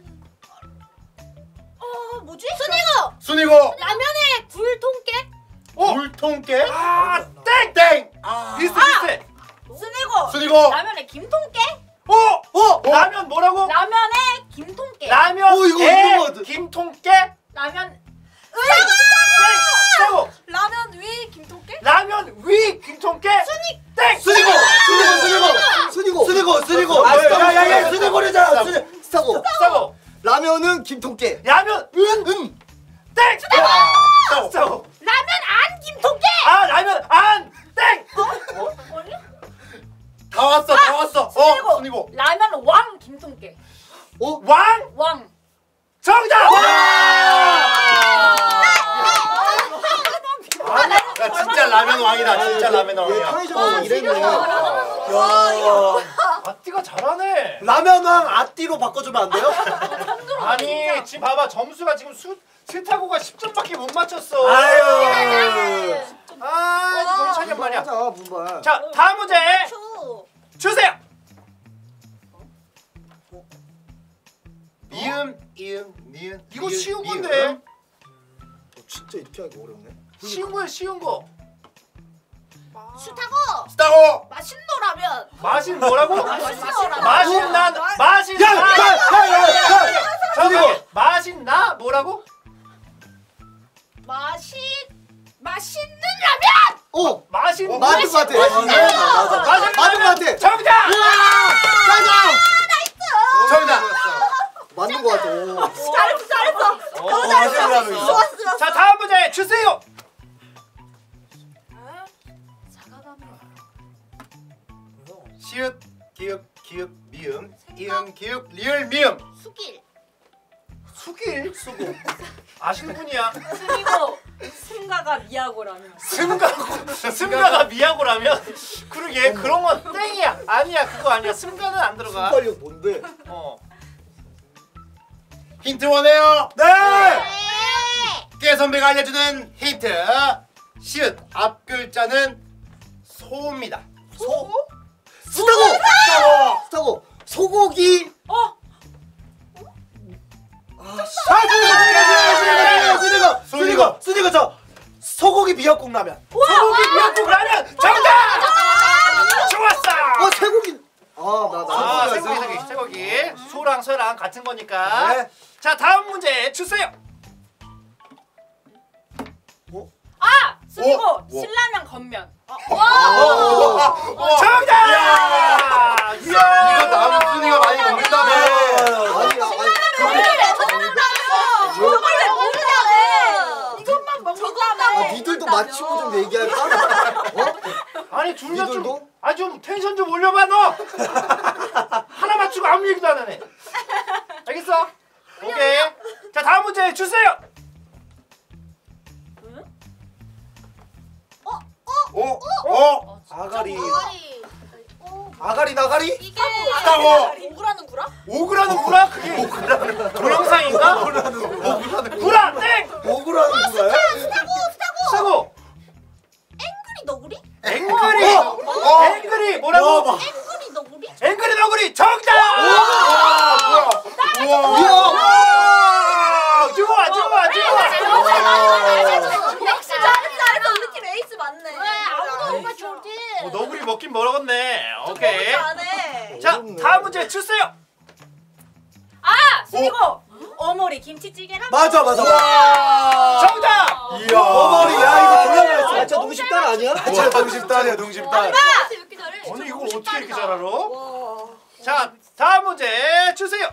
어 뭐지? 순이고. 순이고. 라면에 굴통깨? 어? 물통깨. 아 땡! 땡. 아. 비슷해 비슷해. 순이고. 순이고. 라면에 김통깨? 어? 어? 라면 뭐라고? 라면에 김통깨. 라면 어, 이거 에 이거 뭐 같아. 김통깨 라면. 스타고 라면 위 김통깨? 라면 위 김통깨 순이 땡! 순이고 순이고 순이고 순이고 순이고 아, 야, 야, 야, 순이고래잖아. 순이 스타고 스타고 라면은 김통깨. 라면 은 땡! 스타고 스타고 라면 안 김통깨. 아 라면 안 땡! 다 왔어. 다 왔어. 어. 순이고. 순이고. 라면 왕 김통깨. 왕 왕. 정답! 아, 야, 진짜 라면 왕이다. 진짜 라면 얘 왕이야. 편의점에서 일했네. 야 아띠가 잘하네. 라면 왕 아띠로 바꿔주면 안 돼요? 아니 지금 봐봐 점수가 지금 수 스타고가 십 점밖에 못 맞췄어. 아유. 아 정신 차려 말이야. 하자 분발. 자 다음 문제 추. 주세요. 미음, 이음, 니은. 이거 이음, 쉬운 이음. 건데. 어, 진짜 이렇게 하기 어렵네. 쉬운 거야 쉬운 거. 수타고. 스타고. 맛있노 라면. 맛이 뭐라고? 맛있노 라면. 맛있나 맛있나. 야야야야 저기 맛있나 뭐라고? 맛있 맛있는 라면. 어 맛있 맞는 거 같아. 맞아 맞아. 맞는 거 같아. 정답. 정답. 맞는 거 같아. 오. 잘했어 잘했어. 어, 맛있는 라면 있어. 좋았어 좋았어. 자 다음 문제 주세요. 시읒, 기읒, 기읒, 미음, 이음, 기읒, 리을, 미음. 수길. 수길 수고. 아시는 분이야. 순이고 승가가 미하고 라면. 승가 승가가 미야고라면 그러게 그런 건 땡이야. 아니야 그거 아니야. 승가는 안 들어가. 순발력 뭔데? 어. 힌트 원해요. 네. 깨 선배가 알려주는 힌트. 시읒 앞 글자는 소입니다. 소. 스타고. 스타고. 스타고. 소고기. 어. 아, 순이가 순이가 순이가 저 소고기 미역국 라면. 소고기 미역국 라면 정답. 좋았어. 어 쇠고기. 아나 아 나. 쇠고기 쇠고기 쇠고기. 소랑 쇠랑 같은 거니까. 네. 자 다음 문제 주세요. 아 순이고 오. 신라면 겉면. 오. 정답. 이야. 이거 나무 순이가 많이 먹는다며. 아니 아니. 저걸 왜 모르냐고. 이것만 먹는다며. 아 니들도 맞추고 좀 얘기할까? 어? 아니 둘 다 좀 니들도? 아 좀 텐션 좀 올려봐 너. 하나 맞추고 아무 얘기도 안 하네. 알겠어? 오케이. 자 다음 문제 주세요. 오, 오, 아가리. 아가리. 아가리 나가리? 이게 스타고. 오그라는 구라? 오그라는 구라? 그게 동영상인가? 구라 땡! 오그라는 거야? 스타고 앵그리 너구리? 앵그리 어. 앵그리 뭐라고? 앵그리 너구리? 앵그리 너구리 정답! 우와, 우와. 좋아 좋아 좋아. 역시 잘했어 잘했어 우리 팀 에이스 맞네. 왜 아무도 안 맞췄지? 어, 너구리 먹긴 먹었네. 오케이. 잘해. 자 다음 문제 주세요. 아 순이고 어머리 김치찌개랑. 맞아 맞아. 와. 정답! 이야. 어머리 야 이거 몰라봤어. 아, 저 농심딸 아니야? 저 동심딸이야, 동심딸. 왜 이렇게 잘해? 아니 이걸 어떻게 이렇게 잘 알아? 자 다음 문제 주세요.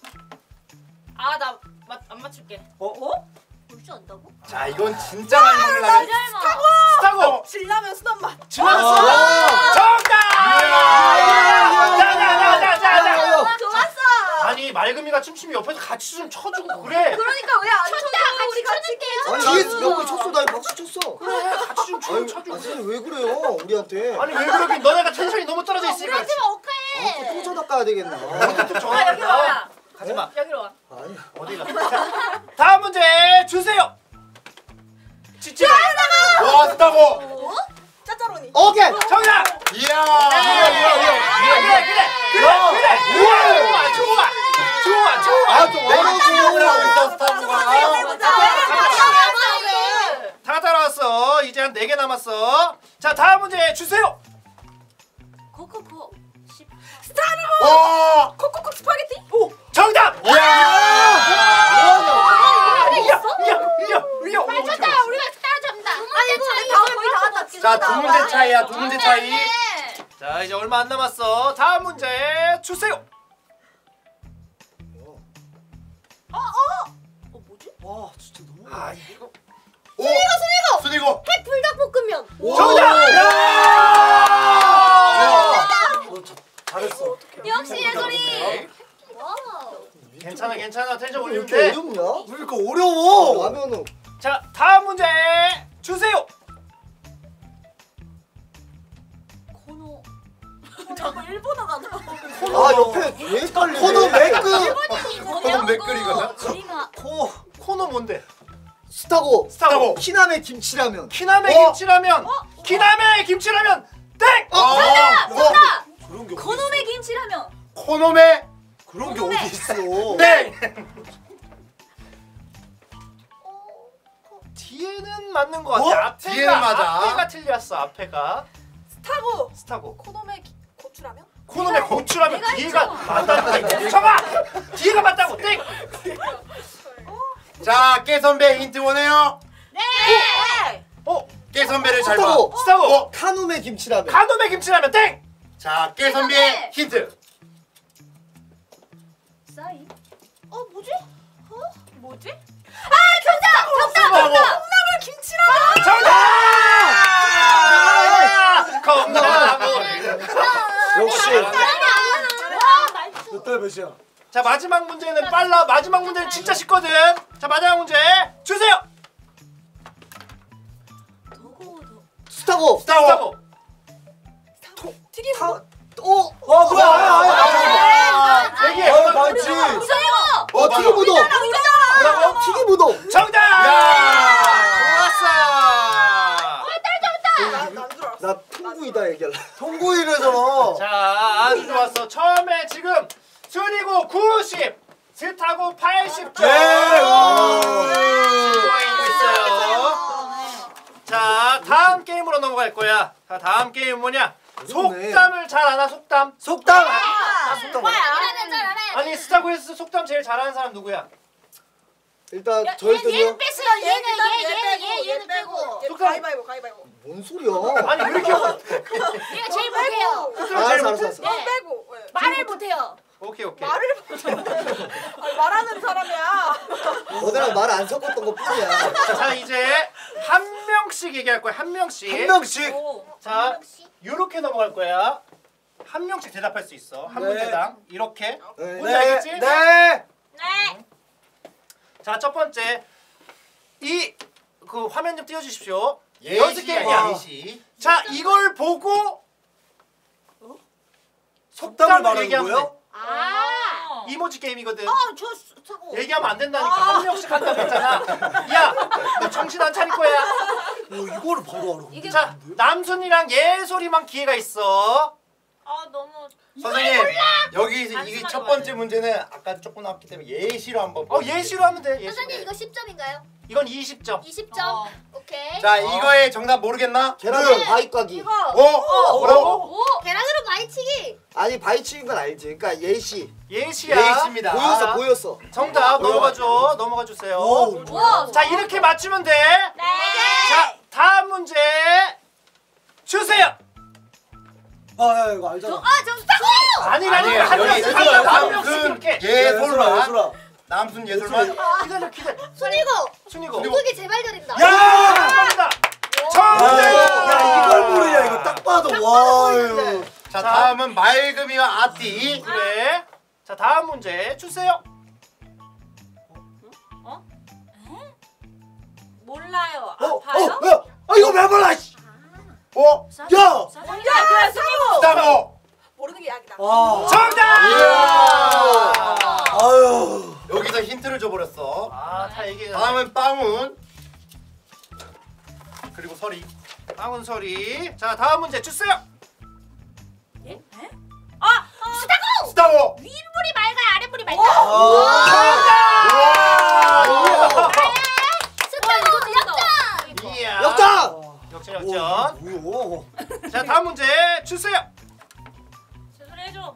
아나 안 맞출게. 어? 볼줄 안다고? 자, 이건 진짜 많이 먹는 라면. 스타고 신라면 수단 맛. 지나갔어. 정답! 자자자자자. 좋았어. 아니 맑음이가 춤추면 옆에서 같이 좀 쳐주고 그래. 그러니까 왜 안 쳤냐? 우리 같이 아니 뒤에 몇번 쳤어. 나 박수 쳤어. 그래 같이 좀 쳐, 아니, 쳐주고. 아, 선생님 왜 그래요? 우리한테. 아니 왜 그러긴 너네가 텐션이 너무 떨어져 있으니까. 우리한테는 아, 오케이. 또 똥쳐 닦아야 되겠나? 또 아 전화 여기로 와. 가지 마. 여기로 와. 아니야. 어디가? 자, 다음 문제 주세요. 지치. 와, 스타고. 짜짜로니. 오케이. 정답. 이야. 그래 그래 그래 그래. 우와 좋아 좋아 좋아. 아, 좀 내가 하고 있어, 스타고가. 다 따라왔어. 이제 한 네 개 남았어. 자 다음 문제 주세요. 코코코. 와. 코코코 스파게티? 오 정답. 이야. 이야 이야 이야 이야. 맞췄다. 우리가 따라잡는다. 아니 근데 다 거의 다 왔다. 자, 두 문제 차이야, 두 문제 차이. 자 이제 얼마 안 남았어. 다음 문제 주세요. 와 진짜 너무. 아 이거 오, 순이고, 순이고. 불닭볶음면. 정답. 야! 너 자, 잘했어. 역시 예솔이. 괜찮아 괜찮아 텐션 왜 올리면 이렇게 돼. 어렵냐? 그러니까 어려워. 라면은. 자 다음 문제 주세요. 코노. 자꾸 일본어가 나와. 아 옆에 왜 헷갈리네. 코너 맥그. 그건 맥거리거든. 그림아. 코. 코너 뭔데? 스타고. 스타고. 키남의 김치라면. 키남의 어? 김치라면. 키남의 김치라면 땡. 아, 정답. 그런 게 어디 코노메 있어? 김치라면. 코노메. 그런 게 어디 있어? 땡. 뒤에는 맞는 것 같아. 어? 앞에가, 뒤에는 맞아. 앞에가 틀렸어. 앞에가 스타고. 스타고. 코노메 기- 고추라면? 코너의 고추라면 뒤에가 맞다고. 청아 뒤에가 맞다고 땡. 자, 깨 선배 힌트 원해요. 네. 어 깨 선배를 잘 봐. 스타고. 스타고. 어? 카누메 김치라면. 가놈의 김치라면 땡. 자, 깨 선배 힌트. 싸이. 어 뭐지? 뭐지? 스타고. 정답. 콩나물. 역시. 와 나이스. 몇 달 몇이야? 자 마지막 문제는 빨라. 마지막 문제는 진짜 쉽거든. 자 마지막 문제 주세요. 스타고. 스타고. 스타고. 튀김. 타. 어? 와 뭐야? 아, 아, 얘기해. 아, 맞지. 이소영. 어 튀김 우동. 뭐라고? 튀김 우동. 정답. 좋았어. 나안 들어. 나 통구이다 얘기할래. 통구이래잖아. 자 아주 좋았어. 처음에 지금 순이고 구십, 스타고 팔십 점. 신고가 이기고 있어요. 자 다음 게임으로 넘어갈 거야. 자 다음 게임 뭐냐? 속담을 잘 아나 속담? 속담. 아, 속담. 일하는 잘하네. 아니 스타고에서 속담 제일 잘하는 사람 누구야? 일단 얘 저일 때요. 얘는 뺐어요. 얘는 얘얘얘 얘는 빼고. 얘 가위바위보 가위바위보. 뭔 소리야? 아니 왜 이렇게 얘가 제일 못해요. 속담 알았어 제일 알았어 못해? 알았어. 네. 빼고. 왜? 말을 못해요. 오케이 오케이. 말을 못해. 아니, 말하는 사람이야. 너네랑 말 안 섞었던 것 뿐이야. 자 이제 한 명씩 얘기할 거야. 한 명씩. 한 명씩. 자 요렇게 넘어갈 거야. 한 명씩 대답할 수 있어. 한 네. 문제당 이렇게. 네. 뭔지 알겠지? 네. 네. 자, 첫 번째 이 그 화면 좀 띄워주십시오. 연습 예시야 게임이야. 예시. 자, 이걸 보고 속담을 속담을 말하는 얘기하면 거예요? 돼. 아. 이모지 게임이거든. 아저 사고. 얘기하면 안 된다니까. 한 명씩 한다고 했잖아. 야, 너 정신 안 차릴 거야. 오, 이거를 바로 알아. 이게 자, 남순이랑 예솔이만 기회가 있어. 아 너무 선생님 여기 이게 단순하게 첫 말해. 번째 문제는 아까 조금 나왔기 때문에 예시로 한번. 어, 예시로 하면 돼. 예시로. 선생님 이거 십 점인가요? 이건 이십 점. 이십 점. 어. 오케이. 자 이거의 정답 모르겠나? 계란으로 바위 까기. 이거 어? 뭐라고? 계란으로 바위치기. 아니 바위 치는 건 알지. 그러니까 예시. 예시야. 예시입니다. 보였어 아. 보였어. 정답 넘어가 줘. 넘어가 주세요. 오. 와. 자, 이렇게 맞추면 돼. 네. 자, 다음 문제 주세요. 아 야, 이거 알잖아. 아 정답. 아니, 아니, 아니에요. 한 여기 명씩 예술아, 한 명씩 남순 이렇게. 예솔만. 예술아. 남순 예솔만. 기다려, 기다려. 순이고. 순이고. 오뚜기 재발견입니다. 야! 정답이다. 야, 정답. 야 이걸 모르냐 이거 딱 봐도 와. 이거. 자 다음은 맑음이와 아띠. 그래. 자, 다음 문제 주세요. 몰라요. 어? 어? 아파요? 야! 아 이거 왜 몰라? 씨. 어? 야! 야, 그래 순이고. 스타고. 모르는 게 약이다. 아. 정답. 이야. 아유. 여기서 힌트를 줘버렸어. 아, 다 얘기해. 다음은 빵운. 그리고 서리. 빵은 소리. 자, 다음 문제 주세요. 스타고. 윗불이 맑아요 아랫불이 맑아. 스타고 역전. 이야. 역전. 역전, 오, 역전. 뭐야? 자, 다음 문제 주세요. 제 소리 해줘.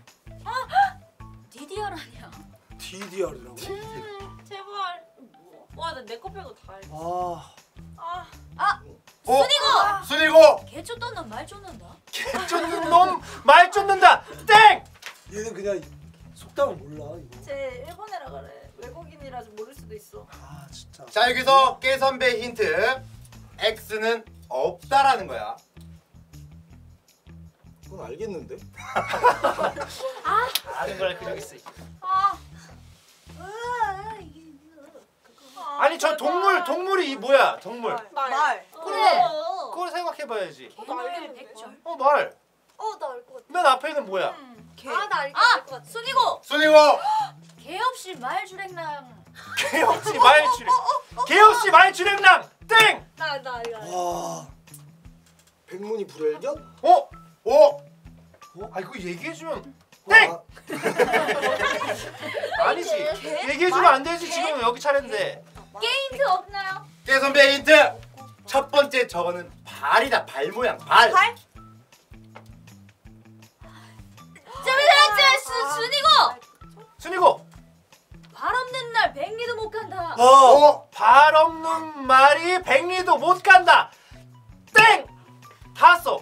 디디알 아니야. 디디알이라고? 제발. 와, 나 내 거 빼고 다 알지. 아. 아, 순이고. 순이고. 개 쫓던 놈말 쫓는다. 쫓는 놈 말 쫓는다. 땡. 얘는 그냥 속담을 몰라 이거. 제 일본애라 그래. 외국인이라서 모를 수도 있어. 아 진짜. 자 여기서 깨 선배 힌트. X는 없다라는 거야. 그건 알겠는데. 아는 걸 그리고 있어. 아. 아니, 저 동물 동물이 이 뭐야? 동물. 말. 말. 그래. 그걸 생각해봐야지. 개말 백절. 어, 말. 어 나 알 것 같아. 맨 앞에는 뭐야? 아 나 알 아, 것 같아. 순이고. 순이고. 개 없이 말 주랭랑. 개 없이 말 주랭. 개 없이 말 주랭랑. 땡. 나 나 알아. 와. 백문이 불여일견? 어? 오. 아, 이거 얘기해주면 와. 땡! 아니지. 얘기해주면 안 되지. 지금 여기 차례인데. 힌트 없나요? 깨 선배 힌트. 첫 번째 저거는 발이다. 발 모양. 발. 발? 재밌었지 순이고. 순이고. 발 없는 날 백리도 못 간다. 어. 오. 발 없는 말이 백리도 못 간다. 땡! 다 써.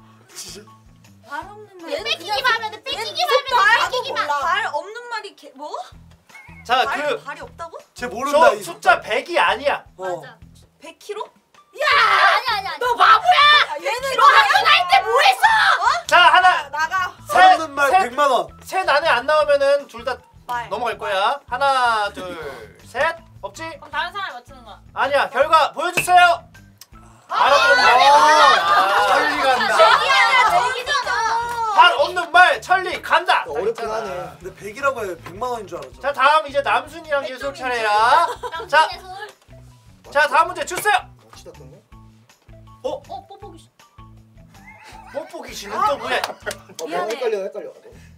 발 없는 날. 얘는 뺏기기만 하면 돼. 뺏기기만 하면 돼. 뺏기기만. 발 없는 말이 개, 뭐? 자, 발, 그 발이 없다고? 쟤 모른다 저 이 숫자 백이 아니야. 어. 맞아. 백 킬로그램? 아니 아니 아니. 너 바보야. 얘는 너 학교 다닐 때 뭐 했어? 자, 하나, 나가. 발 없는 말 셋. 백만 원. 셋 안에 안 나오면은 둘 다 말. 넘어갈 거야. 하나, 둘, 셋. 없지? 그럼 다른 사람이 맞추는 거야. 아니야. 결과 보여주세요. 알았는데. 천리 간다. 백이잖아. 발 없는 말 천리 간다. 어렵긴 하네. 근데 백이라고 해 백만 원인 줄 알았잖아. 자, 다음 이제 남순이랑 예솔 차례야. 자, 자 다음 문제 주세요. 치다 떴네. 어 뽀뽀기. 씨. 뽀뽀기 씨는 또 뭐야? 어, 미안해. 헷갈려 헷갈려.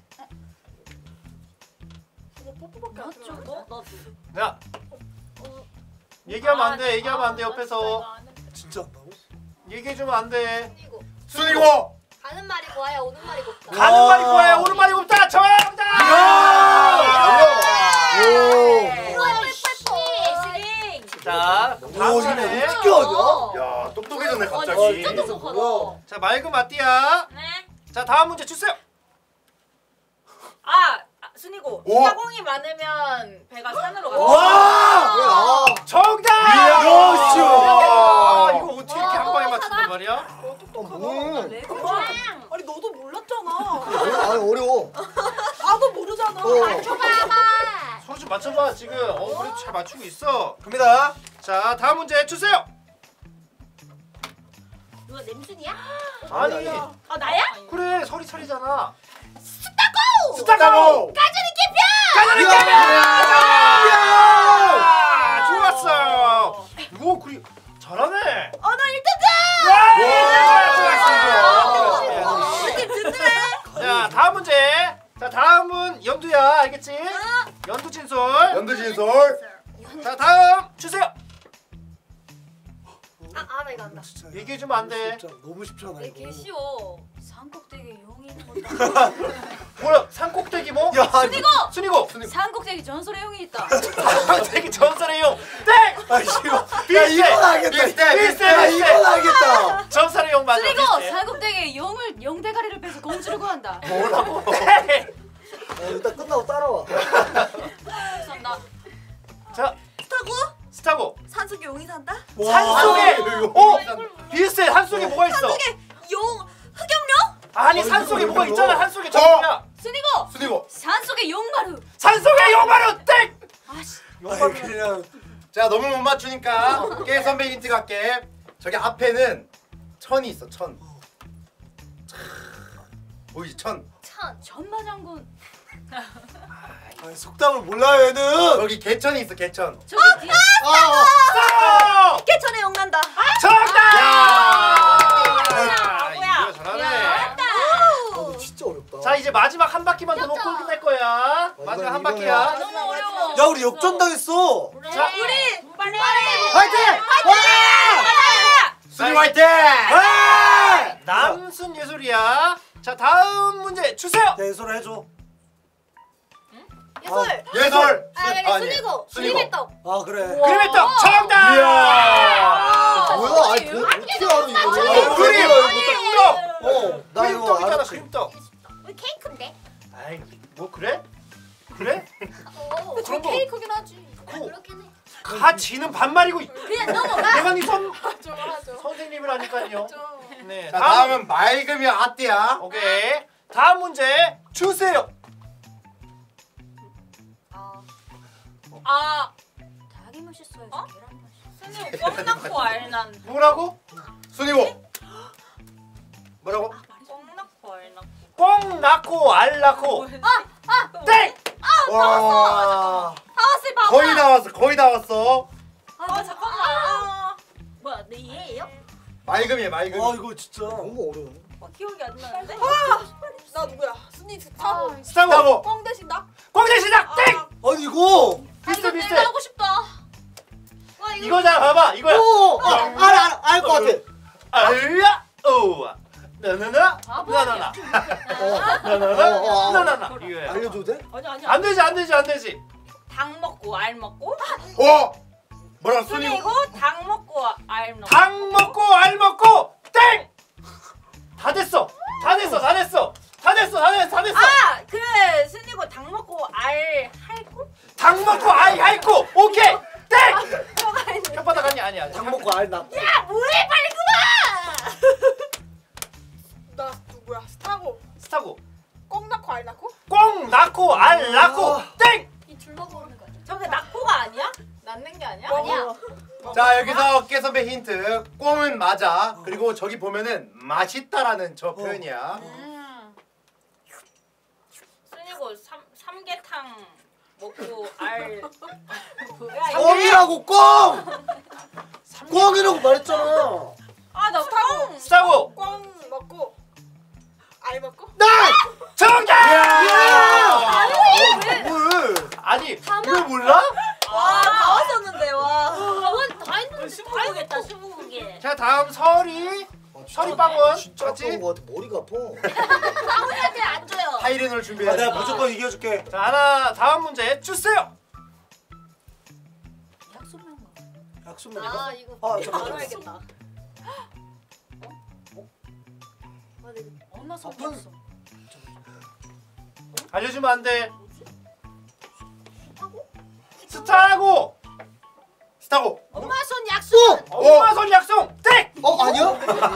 뽀뽀밖에 안 맞죠? 들어. 너, 너. 야, 얘기하면 안 돼. 얘기하면 안 돼. 옆에서 진짜 한다고? 얘기해주면 안 돼. 순이고. 순이고. 가는 말이 고와야 오는 말이 곱다. 가는 와. 말이 고와야 오는 말이 곱다. 정답. 자, 다음 오, 차례. 어떻게 하냐? 야 똑똑해졌네 어, 갑자기. 진짜 똑똑하다. 뭐야? 자, 맑은 마띠야. 네. 자, 다음 문제 주세요. 아, 아, 순이고. 오. 사공이 많으면 배가 산으로 가. 와! 왜 나와? 정답. 이야, 씨. 아, 이거 어떻게 이렇게 한 방에 맞춘단 말이야? 어, 뭐? 아니 너도 몰랐잖아. 아니 어려워. 나도 모르잖아. 어. 봐봐. 소리 좀 맞춰봐 지금. 어 그래도 잘 맞추고 있어. 갑니다. 자 다음 문제 주세요. 누가 냄순이야? 아니 아니야. 아 나야? 그래 서리 서리잖아. 스타고! 스타고. 까주리 캐피야! 가자리 야! 야! 좋았어. 오 그래 잘하네. 어나 일 등급. 좋았어. 자 다음 문제. 자 다음은 연두야 알겠지? 연두 진솔. 연두 진솔. 자 다음 주세요. 아나 이거 안다. 얘기해 주면 안 돼. 진짜 너무 쉽잖아 개 이거. 쉬워. 산꼭대기에 용이 있는 것도 뭐야 산꼭대기 뭐? 야, 순이고! 순이고. 산꼭대기 전설의 용이 있다. 산꼭대기 전설의 용. 땡. 아 이거. 야 비슷해. 이건 알겠다. 비슷해, 비슷해, 야 비슷해. 이건 알겠다. 전설의 용 맞아. 순이고! 비슷해. 산꼭대기에 용을 용대가리를 빼서 공주를 구한다. 뭐라고? 야, 일단 끝나고 따라와. 감사합니다. 자 스타고 스타고. 산속에 용이 산다. 산속에. 어? 비슷해. 산속에 뭐가 있어? 산속에 용 흑염룡? 아니 산속에 뭐가 있잖아. 산속에 저거야. 순이고! 순이고. 산속의 용마루. 산속에 용마루 땡. 아씨. 아니 그냥. 자 너무 못 맞추니까 깨 선배 힌트 갈게. 저기 앞에는 천이 있어 천. 보이지 천. 참 전마장군. 아니 속담을 몰라요 얘는. 여기 개천이 있어 개천. 저기 뒤에. 아. 스타고. 깨천에 용 난다. 정답. 야, 이거 잘하네. 아, 이거 진짜 어렵다. 자 이제 마지막 한 바퀴만 더 놓고 끝낼 거야. 마지막 한 이거는- 바퀴야. 너무 어려워. 야 우리 역전당했어. 자 우리 분발해! 화이팅! 순이 화이팅! 아! 남순 예술이야. 자 다음 문제 주세요. 대소를 해줘. 예술. 예솔. 아 여기 아니, 순이고 순이고. 순이백떡. 아 그래. 그림의 떡 정답. 이야. 뭐야? 아니 뭐 어떻게 알아 이거? 어, 그림. 떡. 어, 나 그림 이거 떡이잖아. 알았지. 그림 떡. 우리 케이크인데? 아이 뭐 그래? 그래? 어, 그런 거. 케이크긴 하지. 고. 그렇긴 해. 가 지는 반말이고. 그냥 넘어가. 내가 니선 좀 하죠. 선생님이라니까요. 좀. 네. 자 다음. 다음은 맑음이 아띠야. 오케이. 다음 문제 주세요. 아. 닭이 맛있어야지. 어? 계란 맛있어. 선생님 껌 넣고 알난. 뭐라고? 순이고. 뭐라고? 껌 넣고 알난. 꽁 낳고 알 낳고. 땡. 와. 하와스 봐. 거의 다 왔어. 거의 다 왔어. 아 잠깐만. 뭐야 내 얘예요? 맑음이야 맑음. 아 이거 진짜 너무 어려워. 아, 기억이 안 나는데. 나 누구야? 순이 스타고. 스타고. 껌 대신 나? 꽁대 시작. 땡. 아니 이거. 비슷해 비슷해. 내가 하고 싶다. 와 이거. 이거잖아 봐봐 이거야. 오, 아, 알아 알아 알것 같아. 알야 오와 나나나 바보야. 나나나 어, 나나나 어, 어. 나나나 이거야. 알려줘도 돼? 아니 아니. 안 되지 안 되지 안 되지. 닭 먹고 알 먹고. 어. 뭐라 순이고. 순이고 닭 먹고 알 먹고. 닭 먹고 알 먹고 땡. 다 됐어 다 됐어 다 됐어 다 됐어 다 됐어 다 됐어. 아 그래 순이고 닭 먹고 알 할고. 닭 먹고 알 핥고 오케이 땡. 혓바닥 아니야 아니야. 닭 먹고 알 낳고. 뭐해 빨리 그만. 나 누구야? 스타고. 스타고 껌 넣고 알 낳고? 꽁 낳고 알 낳고 땡. 이 둘만 모르는 거 아니야? 저게 낳고가 아니야? 낳는 게 아니야? 아니야. 자 여기서 깨 선배 힌트. 꽁은 맞아. 그리고 저기 보면은 맛있다라는 저 표현이야. 음. 순이고 삼 삼계탕 먹고 알. 꽁이라고 꽁. 꽁이라고 말했잖아. 아나 꽝. 스타고 꽝 먹고 알 먹고. 나. 정답. 뭘? 아니 이걸 몰라? 와다 왔었는데 와. 저건 다 했는데 다 했겠다 스무고개. 자 다음 설이 설이 빵원 진짜 맞지? 아까운 거 같아. 머리가 아파. 사우리한테 안 줘요. 타이린을 준비해. 아, 내가 무조건 이겨줄게. 자 하나 다음 문제 주세요. 약속한 거. 약속맨인가? 아 이거 아, 바로 잠깐만. 알겠다. 엄마 손 아픈- 없어. 알려주면 안 돼. 스타고 스타고. 엄마 손 약속. 엄마 손 약속 땡. 어 아니야?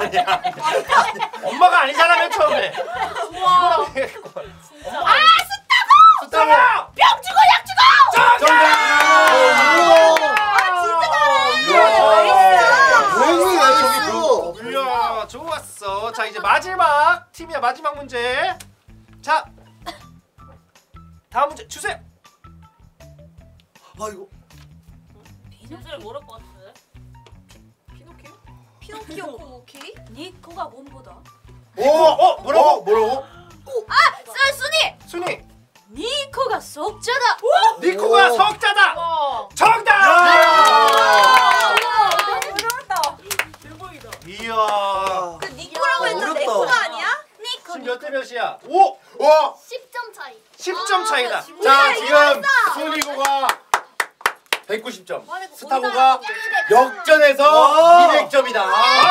엄마가 아니잖아 맨 처음에. 이거라고 얘기했고. 스타고. 스타고. 병 주고 약 주고. 정답. 좋았어. 자 이제 마지막 팀이야. 마지막 문제. 자 다음 문제 주세요. 아 이거 비누를 모를 것 같은데. 피노키오? 피노키오 쿠키? 니코가 몸보다 오, 어, 뭐라고? 뭐라고? 아! 순이! 순이 니코가 속자다! 니코가 오. 석자다. 와. 정답. 대박이다. 이야. 그 니코라고 했던 어렵다. 네코가 아니야? 지금 몇 대 몇이야? 오. 와, 십 점 차이. 십 점 차이다. 자 지금 순이고가 백구십 점, 스타고가 역전해서 이백 점이다.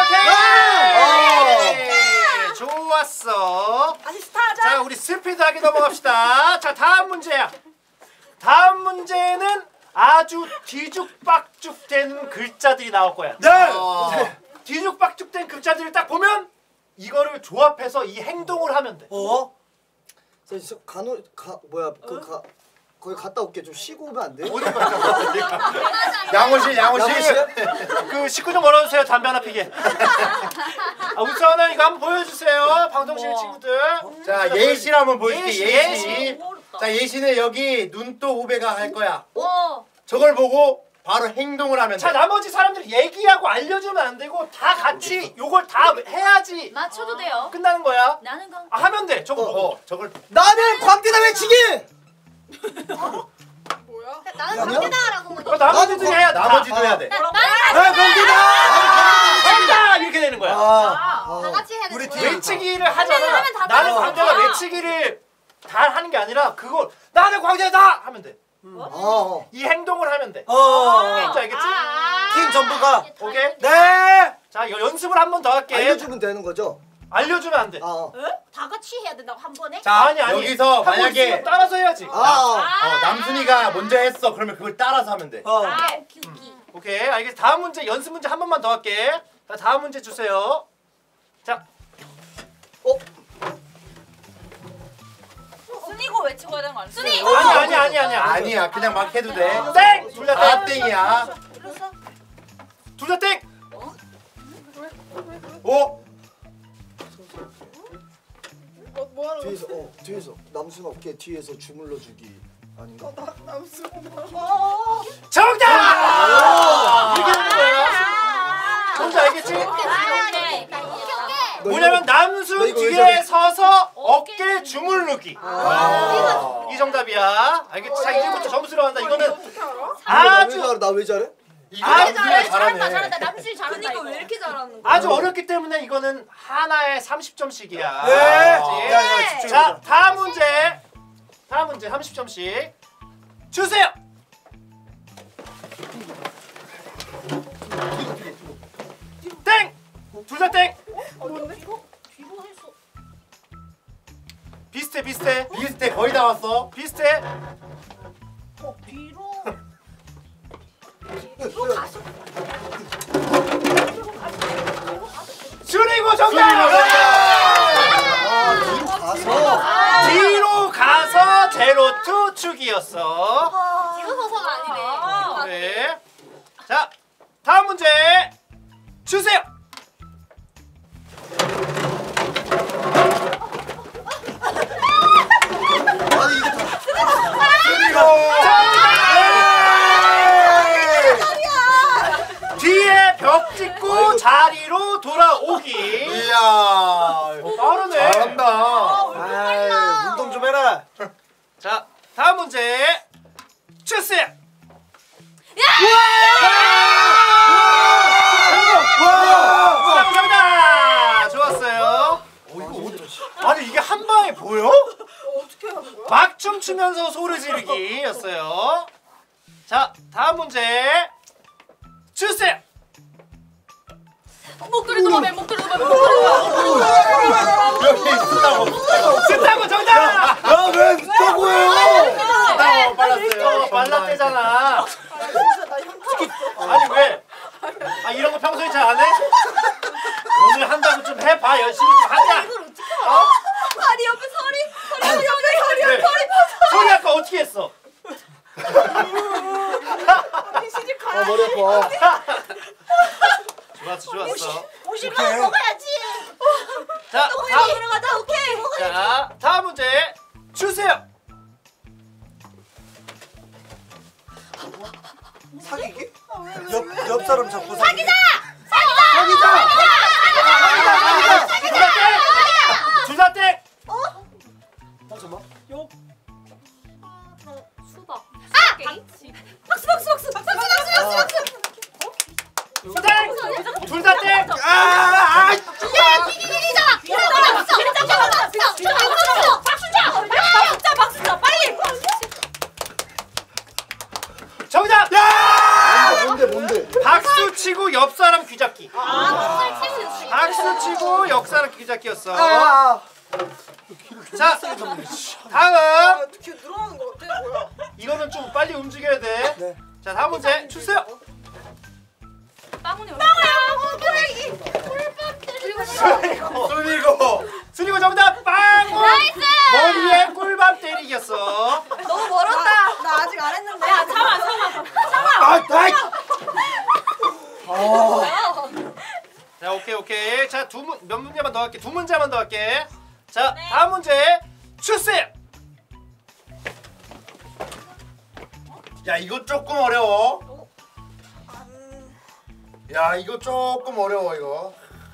오케이. 좋았어. 다시 스타하자. 자 우리 스피드하게 넘어갑시다. 자 다음 문제야. 다음 문제는 아주 뒤죽박죽되는 글자들이 나올 거야. 네. 아. 뒤죽박죽된 글자들을 딱 보면 이거를 조합해서 이 행동을 하면 돼. 어? 저, 저 간호 가 뭐야 그 가 거기 갔다 올게. 좀 쉬고 오면 안 돼? 어디 가? 양호실, 양호실. 양호실? 그 식구 좀 걸어주세요. 담배 하나 피게. 아, 우선은 이거 한번 보여주세요. 방송실 친구들. 자 예시를 한번 보여줄게. 예시, 예시. 예시. 자 예시는 여기 눈도 후배가 할 거야. 오! 저걸 보고 바로 행동을 하면 돼. 자 나머지 사람들 얘기하고 알려주면 안 되고 다 같이 요걸 다 해야지 맞춰도 돼요. 끝나는 거야. 나는 건 아, 하면 돼. 저거 보고. 어, 저걸 나는 광대다 외치기. 뭐야? 나는 아니야? 광대다라고 뭐. 어, 나머지도 해야 돼. 나머지도 해야 돼. 나 광대다. 한다 이렇게 되는 거야. 아, 다 같이 해야 우리 되는 팀. 거야. 외치기를 하잖아. 하면 다 나는 따라서 광대가 하잖아. 외치기를 다 하는 게 아니라 그걸 나는 광대다 하면 돼. 어. 이 행동을 하면 돼. 어. 알겠지 알겠지? 팀 전부가 오케이. 네. 자 이거 연습을 한 번 더 할게. 알려주면 되는 거죠? 알려주면 안 돼. 아. 어. 다 같이 해야 된다고 한 번에? 자 아니 아니. 여기서 하고 만약에 있으면 따라서 해야지. 아. 어, 남순이가 먼저 했어. 그러면 그걸 따라서 하면 돼. 어. 아, 오키 오키. 오케이 알겠어. 다음 문제 연습 문제 한 번만 더 할게. 자 다음 문제 주세요. 자 어? 순이고 외치고 해야 되는 거 아니야? 순이! 아니 아니 아니 아니야. 아니야, 그냥 막 해도 돼. 땡! 둘 다 다 땡! 땡이야. 둘 다 땡! 오, 뭐, 뭐 하는 뒤에서 어 뒤에서 남순 어깨 뒤에서 주물러 주기 아닌가? 정답! 이렇게 되는 거야. 뭔지 알겠지? 오케이. 너 뭐냐면 이거- 남순 너 이거 왜 뒤에 저래? 서서 어깨 주물르기. 아. 이 정답이야. 알겠지? 자 이제부터 점수로 한다. 이거는 어떻게 알아? 아주 나왜 잘해? 이거 아, 남순이가 잘한다 잘하네. 잘한다. 남순이 잘한다 그니까 이거. 왜 이렇게 잘하는 거야? 아주 어렵기 때문에 이거는 하나에 삼십 점씩이야. 네. 알겠지? 야, 야, 집중해. 자 다음 문제. 다음 문제 삼십 점씩 주세요. 땡! 둘 다 땡! 뒤로 뒤로 했어. 비슷해 비슷해 비슷해, 거의 다 왔어. 비슷해. 어, 뒤로. 줄이고 정답! 아 뒤로 가서. 뒤로 가서 제로 투 축이었어. 뒤로 서서가 아니네. 네. 자 다음 문제 주세요. 아니 이게 다. 뒤에 벽 찍고 자리로 돌아오기. 이야, 어, 빠르네. 잘한다. 아 운동 좀 해라. 자 다음 문제 주세요. 와! 정답! 좋았어요. 아니 이게 한 방에 보여? 어떻게 하는 거야? 막 춤추면서 소리 지르기였어요. 자 다음 문제 주세요. 목도리 도마뱀, 목도리 도마뱀, 목도리 도마뱀. 여기 스타고. 스타고 정답! 야왜 스타고예요? 스타고 빨랐어요. 스타고 빨랐대잖아. 아니 왜? 아 이런 거 평소에 잘 안 해? 오늘 한다고 좀 해봐. 열심히 좀 하자. 아니 옆에 서리 서리 옆에 서리 네. 소리 아까 어떻게 했어? 아 머리 아파. 좋았어 좋았어. 오십만 원 먹어야지. 자, 너무 다, 들어가자. 오케이. 자, 다음 문제 주세요. 사귀기? 옆, 옆 사람 잡고 사귀자. 사귀자! 주사 땡. 어, 잠깐만. 수박. 아! 게이지. 박수 박수 박수 박수 박수 박수 박수. 땡. 둘다 땡. 아! 아! 야 기기기기잖아. 기기잖아. 박수. 박수. 박수. 박수 쳐. 박수 쳐. 박수 쳐. 빨리. 정답. 야! 뭔데 뭔데? 박수 치고 옆 사람 귀잡기. 아, 박수 박수 치고 옆 사람 귀잡기였어. 아! 자, 다음. 어떻게 들어가는 거 같아? 뭐야? 이거는 좀 빨리 움직여야 돼. 네. 자, 다음 문제 주세요. 빵원이 순이고. 순이고. 순이고 정답. 빵. 나이스. 머리에 꿀밤 때리기였어. 너무 멀었다. 나 아직 안 했는데. 야 참아 참아. 아! 아이! 자, 오케이 오케이. 자, 두 문 몇 문제만 더 할게. 두 문제만 더 할게. 자, 다음 문제 주세요. 야 이거 조금 어려워. 야 이거 조금 어려워 이거.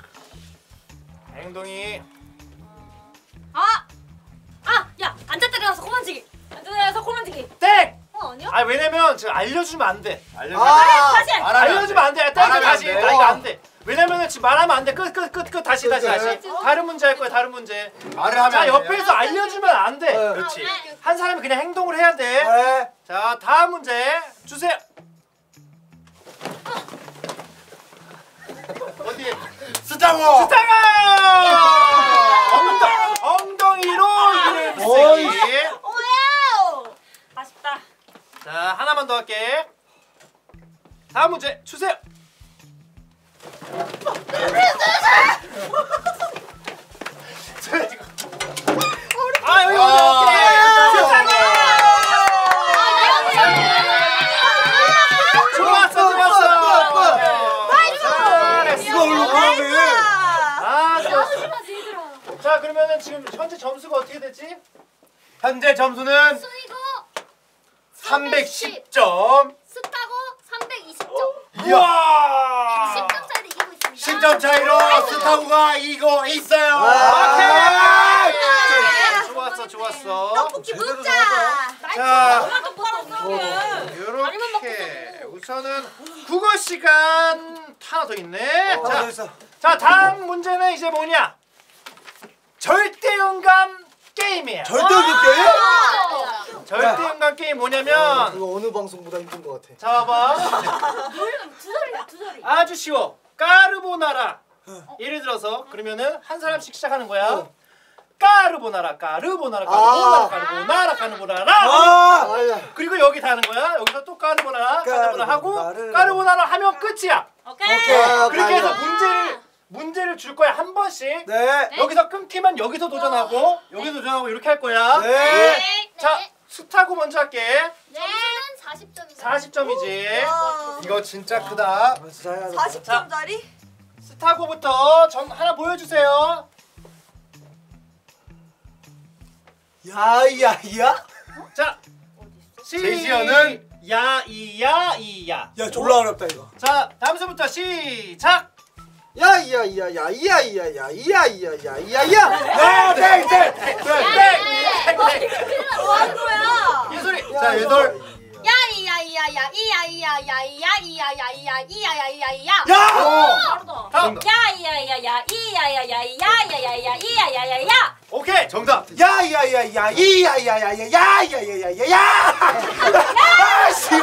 행동이. 아! 아! 야! 앉았다 일어나서 코 만지기. 앉았다 일어나서 코 만지기. 땡. 어 아니야? 아, 왜냐면 지금 알려주면 안 돼. 알려주면 아! 다시 해. 알려주면 안 돼. 땡 말하면 다시. 안 돼. 나 이거 안 돼. 왜냐면은 지금 말하면 안 돼. 끝 끝 끝 끝 다시 다시 그래. 다시. 다른 문제 할 거야. 다른 문제. 말을 하면 자, 안 옆에서 돼요. 알려주면 안 돼. 네. 그렇지. 한 사람이 그냥 행동을 해야 돼. 네. 자, 다음 문제 주세요. 어디? 스타고. 스타가! 엉덩, 엉덩이로 이름 어이. 쓰기. 와우. 아쉽다. 자, 하나만 더 할게. 다음 문제 주세요. 아, 여기 아. 오케이. 스타가! 좋았어, 좋았어. 잘했어. 이거 얼른 가면 아, 좋았어. 자, 그러면은 지금 현재 점수가 어떻게 됐지? 현재 점수는 순이고 삼백십 점. 스타고 삼백이십 점. 우와! 십 점짜리 이기고 있습니다. 십 점 차이로 스타고가 이기고 있어요. 아. 오케이! 좋았어, 좋았어. 떡볶이 먹자. 자, 어. 요렇게 우선은 국어 시간 하나 더 있네. 어, 자, 됐어. 자, 다음 문제는 이제 뭐냐? 절대음감 게임이야. 절대음감 게임? 절대음감 게임 뭐냐면 이거 어느 방송보다 힘든 것 같아. 자, 봐봐. 두 자리야 두 자리. 아주 쉬워. 까르보나라. 예를 들어서 그러면은 한 사람씩 시작하는 거야. 어. 까르보나라, 까르보나라, 까르보나라, 아. 까르보나라, 까르보나라. 아! 아야. 그리고 여기 다 하는 거야. 여기서 또 까르보나라, 까르보나라 하고 까르보나라를. 까르보나라 하면 끝이야. 오케이. 오케이. 그렇게 해서 가위바위보. 문제를 문제를 줄 거야 한 번씩. 네. 여기서 끊기면 여기서 도전하고 여기서 도전하고 이렇게 할 거야. 네. 자, 스타고 먼저 할게. 점수는 사십 점이다. 사십 점이지. 이거 진짜 크다. 사십 점짜리? 스타고부터 점 하나 보여주세요. 야야야? 자, 시. 제시어는 야이야 이야. 야 졸라 어렵다 이거. 자, 다음 수부터 시작. 야야야야야야야야야야야야. 야, 땡, 땡, 땡. 뭐 하는 거야? 예솔이. 자 예솔. 야이야이야야 이야이야야이야이야야이야 이야야이야이야. 야! 바로다. 다음. 야이야이야야 이야야야이야야야야 이야야야야. 오케이. 정답. 야야야야 이야야야야야야야야야야. 아씨.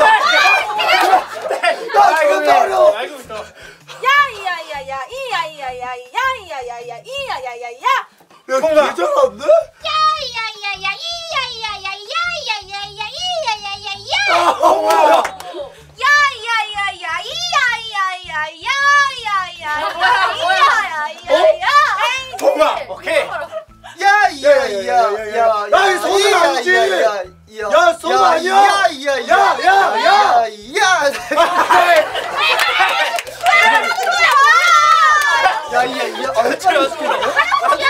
나 이거 어려워. 알고 있어. 야이야이야야 이야이야야 이야이야야야 이야야야야. 야, 괜찮았네? 야이야이야야 이야이야야 이야야야야 이야야야야. 아, 뭐야? 야이야이야야 이야이야야야야야야야야야. 동아. 오케이. 야야야야야. 야, 이 손은 아니지. 야, 손 아니야. 야야야야야야. 야야야. 아,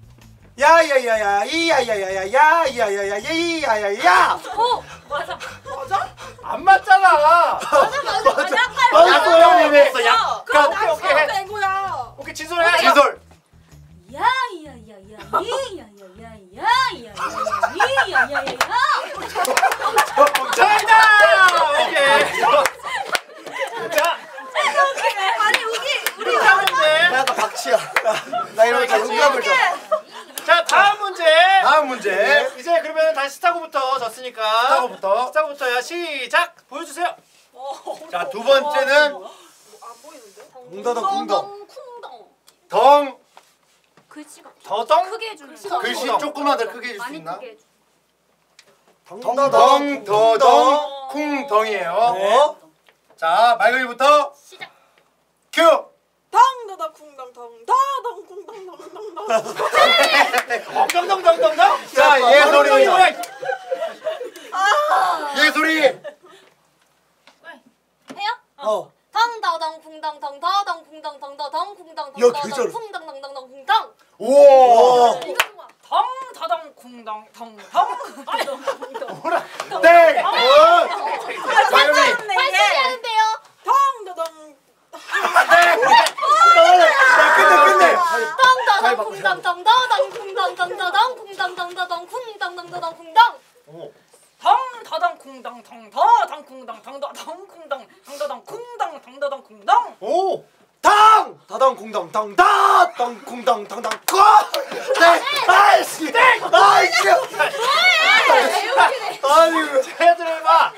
야야야야 이야야야야야야야야야야야. 오 맞아. 안 맞잖아. 맞아 맞아 맞아. 약간 했어. 약간. 오케이 오케이 해. 된 거야. 오케이 진솔 해. 진솔. 야야야야야야야야야야야야야야야야야. 정답. 오케이. 자. 아니 우기 우리 다음 문제. 나 약간 박치야. 나 이러니까 응감을 줘. 자 다음 문제. 다음 문제. 이제 그러면 다시 스타고부터 졌으니까. 스타고부터. 스타고부터야 시작. 보여주세요. 자, 두 번째는 궁다덩 궁덩. 쿵덩. 덩. 글씨가 더덩. 크게 해주는 글씨 조금만 더 크게 해줄 수 많이 있나? 크게 해줘. 덩, 더덩, 쿵덩이에요. 어? 자, 말걸이부터 시작. 큐. 덩더덩 쿵덩 덩더덩 쿵덩 덩덩덩. 덩덩덩덩덩덩. 자, 예솔이. 뭐야? 예솔이. 해요? 어. 덩더덩 쿵덩 덩더덩 쿵덩 덩더덩 쿵덩 야, 덩더덩 개잘. 쿵덩 덩덩덩 쿵덩. 우와. 덩더덩 쿵덩 덩덩 뭐라? 땡. 말걸이. 발소리 하는데요. 덩더덩. 야 끝내 끝내. 덩더덩 쿵덩 덩더덩 쿵덩 덩더덩 쿵덩 덩더덩 쿵덩 덩더덩 쿵덩. 덩더덩 쿵덩 덩더덩 쿵덩 덩더덩 쿵덩 덩더덩 쿵덩 덩더덩 쿵덩. 오. 당! 다당 궁당 당다! 당 궁당 당당 고! 땡! 아이씨! 땡! 아이씨! 아니 쟤들 봐.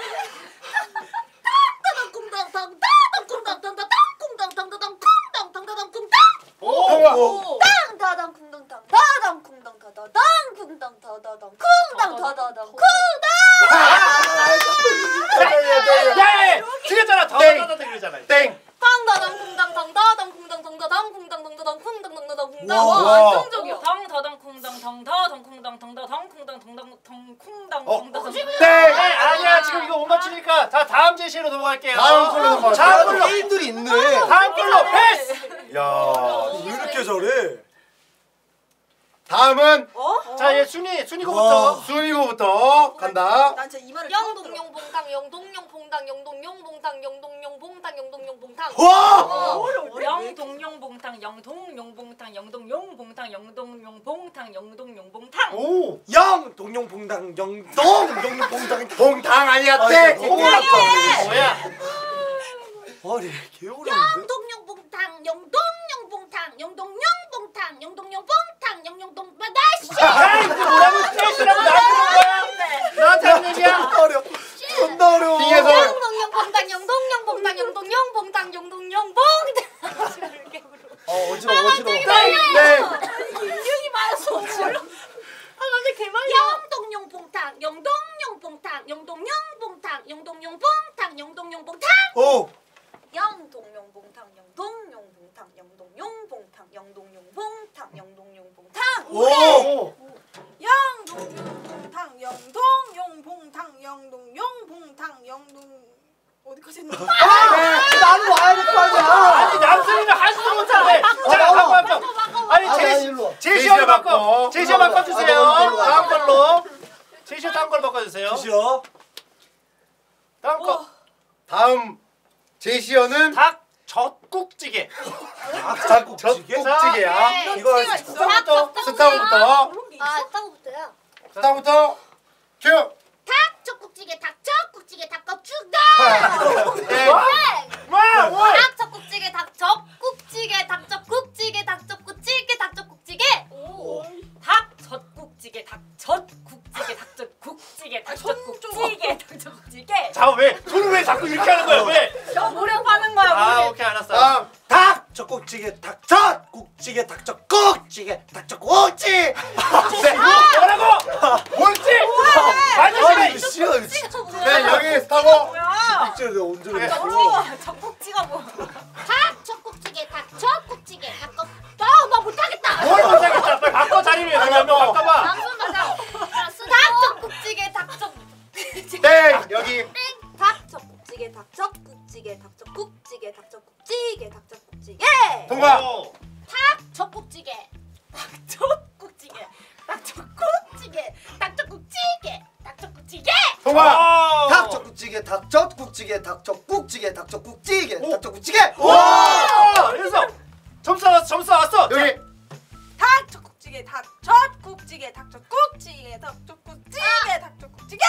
덩더덩 쿵덩 덩더덩 쿵덩 덩더덩 쿵덩 덩더덩 쿵덩 덩더덩 쿵덩. 오. 덩더덩 쿵덩 덩더덩 쿵덩 더더덩 쿵덩 더더덩 쿵덩 더더덩 쿵덩. 야야야. 틀렸잖아. 더더더더 그러잖아. 땡. 덩더덩 쿵덩 덩더덩 쿵덩 덩더덩 쿵덩 덩더덩 쿵덩 덩더덩 쿵덩. 와. 와 안정적이야. 덩더덩 쿵덩 덩더덩 쿵덩 덩더덩 쿵덩 덩덩 덩 쿵덩 어. 덩더덩. 네, 땡. 아니야 지금 이거 못 맞추니까 자 다음 제시로 넘어갈게요. 다음 걸로 넘어갈게요. 다음 걸로 게임들이 있네. 다음 걸로 패스. 야. 왜 이렇게 잘해? 다음은 자, 얘 순이 순이고부터. 순이고부터 간다. 난 진짜 이 말을 처음 들어. 영동용 봉탕 영동용 봉탕 영동용 봉탕 영동용 봉탕 영동용 봉탕. 와! 영동용 봉탕 영동용 봉탕 영동용 봉탕 영동용 봉탕 영동용 봉탕. 오. 영 동룡 봉당 영동 동룡 봉당 봉당 아니야 아, 땡. 이거 너무 어렵다. 뭐야? 아니 개 어려운데? 영동용 봉탕 영동용 봉탕 영동용 봉탕 영동용 봉탕 영용동 나씨. 아이 그 뭐라고 패스라고 나한테 거야? 나한테 하는 얘기야? 어려. 존나 어려워. 빙에서 영동용 봉탕 영동용 봉탕 영동용 봉탕 영동용 봉탕. 이렇게 부르. 어 어지러워 어지러워. 땡. 인형이 많아서 어지러. 아 갑자기 개말이야. 영동용 봉탕 영동용 봉탕 영동용 봉탕 영동용 봉탕 영동용 봉탕. 오. 영동용 봉탕 영동용 봉탕 영동용 봉탕 영동용 봉탕 영동용 봉탕. 오. 영동용 봉탕 영동용 봉탕 영동용 봉탕 영동 어디까지 했나? 나는 와야 될 거 아니야. 아니 남순이는 하지도 못하네. 자, 나와. 바꿔 바꿔. 아니 아니, 제시 일로 와. 제시어 바꿔. 바꿔. 제시어 바꿔 주세요. 아, 너무 다음 걸로. 제시어 다음 걸 바꿔 주세요. 주시오. 다음 거. 다음 제시어는 닭 젖국찌개. 닭국찌개? 젖국찌개야. 이거 할 수 있어. 스타부터. 스타부터 아 스타부터야. 스타부터 큐. 닭젖국찌개 닭젖국찌개 닭껍죽다. 땡. 와, 와. 닭젖국찌개 닭젖국찌개 닭젖국찌개 닭젖국찌개 닭젖국찌개. 닭젖국찌개 닭젖국찌개 닭젖국찌개 닭젖국찌개 닭젖국찌개. 자, 왜? 손을 왜 자꾸 이렇게 하는 거야? 왜? 노력하는 거야. 아, 오케이 알았어. 다음 닭 젖국찌개 닭젖 국찌개 닭젖국찌개 닭젖국찌. 네. 뭐라고? 뭘지? 아니 맞으시네. 이거 싫어 이거 진짜. 네 여기 스타고 국찌개 내가 언제 그랬어? 젖국찌가 뭐야? 닭젖국찌개 닭젖국찌개 닭껍. 아나 못하겠다. 뭘 못하겠다. 빨리 바꿔 자리를. 그러면 바꿔봐. 남순 맞아. 닭젖국찌개 닭젖 정답. 닭젓국찌개 닭젓국찌개 닭젓국찌개 닭젓국찌개 닭젓국찌개. 와! 그래서 점수 나왔어. 점수 나왔어. 여기 닭국찌개 닭젓국찌개 닭젓국찌개 닭젓국찌개 닭젓국찌개.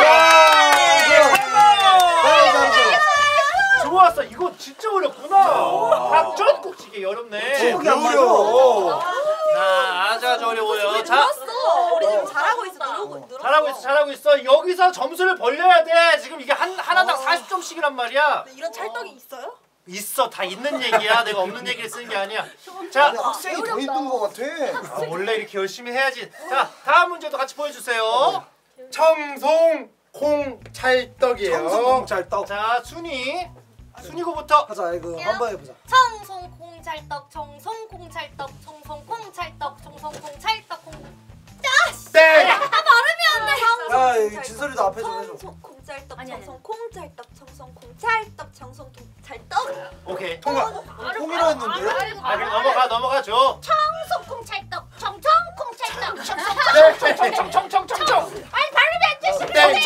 좋았어. 이거 진짜 어렵구나. 닭젓국찌개 어렵네. 제목이 안 맞아. 자, 아주 아주 어려워요. 자, 늘었어. 우리 지금 잘하고 있어. 늘고 늘었어. 잘하고 있어. 잘하고 있어. 여기서 점수를 벌려야 돼. 지금 이게 한 하나당 사십 점씩이란 말이야. 이런 찰떡이 있어요? 있어. 다 있는 얘기야. 내가 없는 얘기를 쓰는 게 아니야. 자, 학생이 더 힘든 것 같아. 아, 원래 이렇게 열심히 해야지. 자, 다음 문제도 같이 보여주세요. 청송 콩찰떡이에요. 청송콩찰떡. 자, 순이. 순이고부터. 하자 이거 한번 해보자. 청송콩찰떡 청송콩찰떡 청송콩찰떡 청송콩찰떡 콩. 땡. 야 이 진솔이도 앞에 좀 해줘. 청송콩찰떡 아니, 아니. 청송콩찰떡 청송콩찰떡 청송콩찰떡. 오케이. 통과. 콩이라 했는데. 아, 그럼 넘어가 넘어가 줘. 청송콩찰떡 청청콩찰떡 청송. 청청청청청. 아니 발음이 안 되시네. 땡.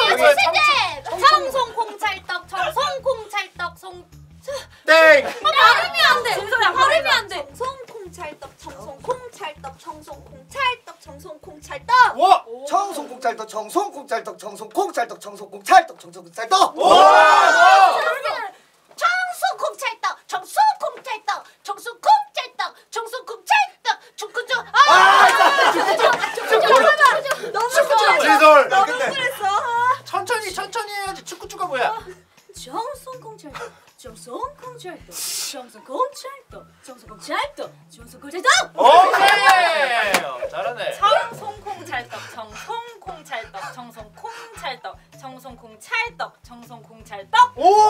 청송콩찰떡 청송콩찰떡 송. 땡. 발음이 안 돼. 진솔아 발음이 안 돼. 청송콩찰떡 청송콩찰떡 청송콩찰떡 청송콩찰떡. 와! 청송콩찰떡 청송콩찰떡 청송콩찰떡 청송콩찰떡 청송콩찰떡. 청송콩찰떡 청송콩찰떡 청송콩찰떡 청송콩찰떡 청kun정. 아! 진솔. 야 근데 천천히 천천히 해야지. 축구축구가 뭐야? 청송콩찰떡 청송콩찰떡 청송콩찰떡 청송콩찰떡 청송콩찰떡. 오케이. 잘하네. 청송콩찰떡 청송콩찰떡 청송콩찰떡 청송콩찰떡 청송콩찰떡. 오!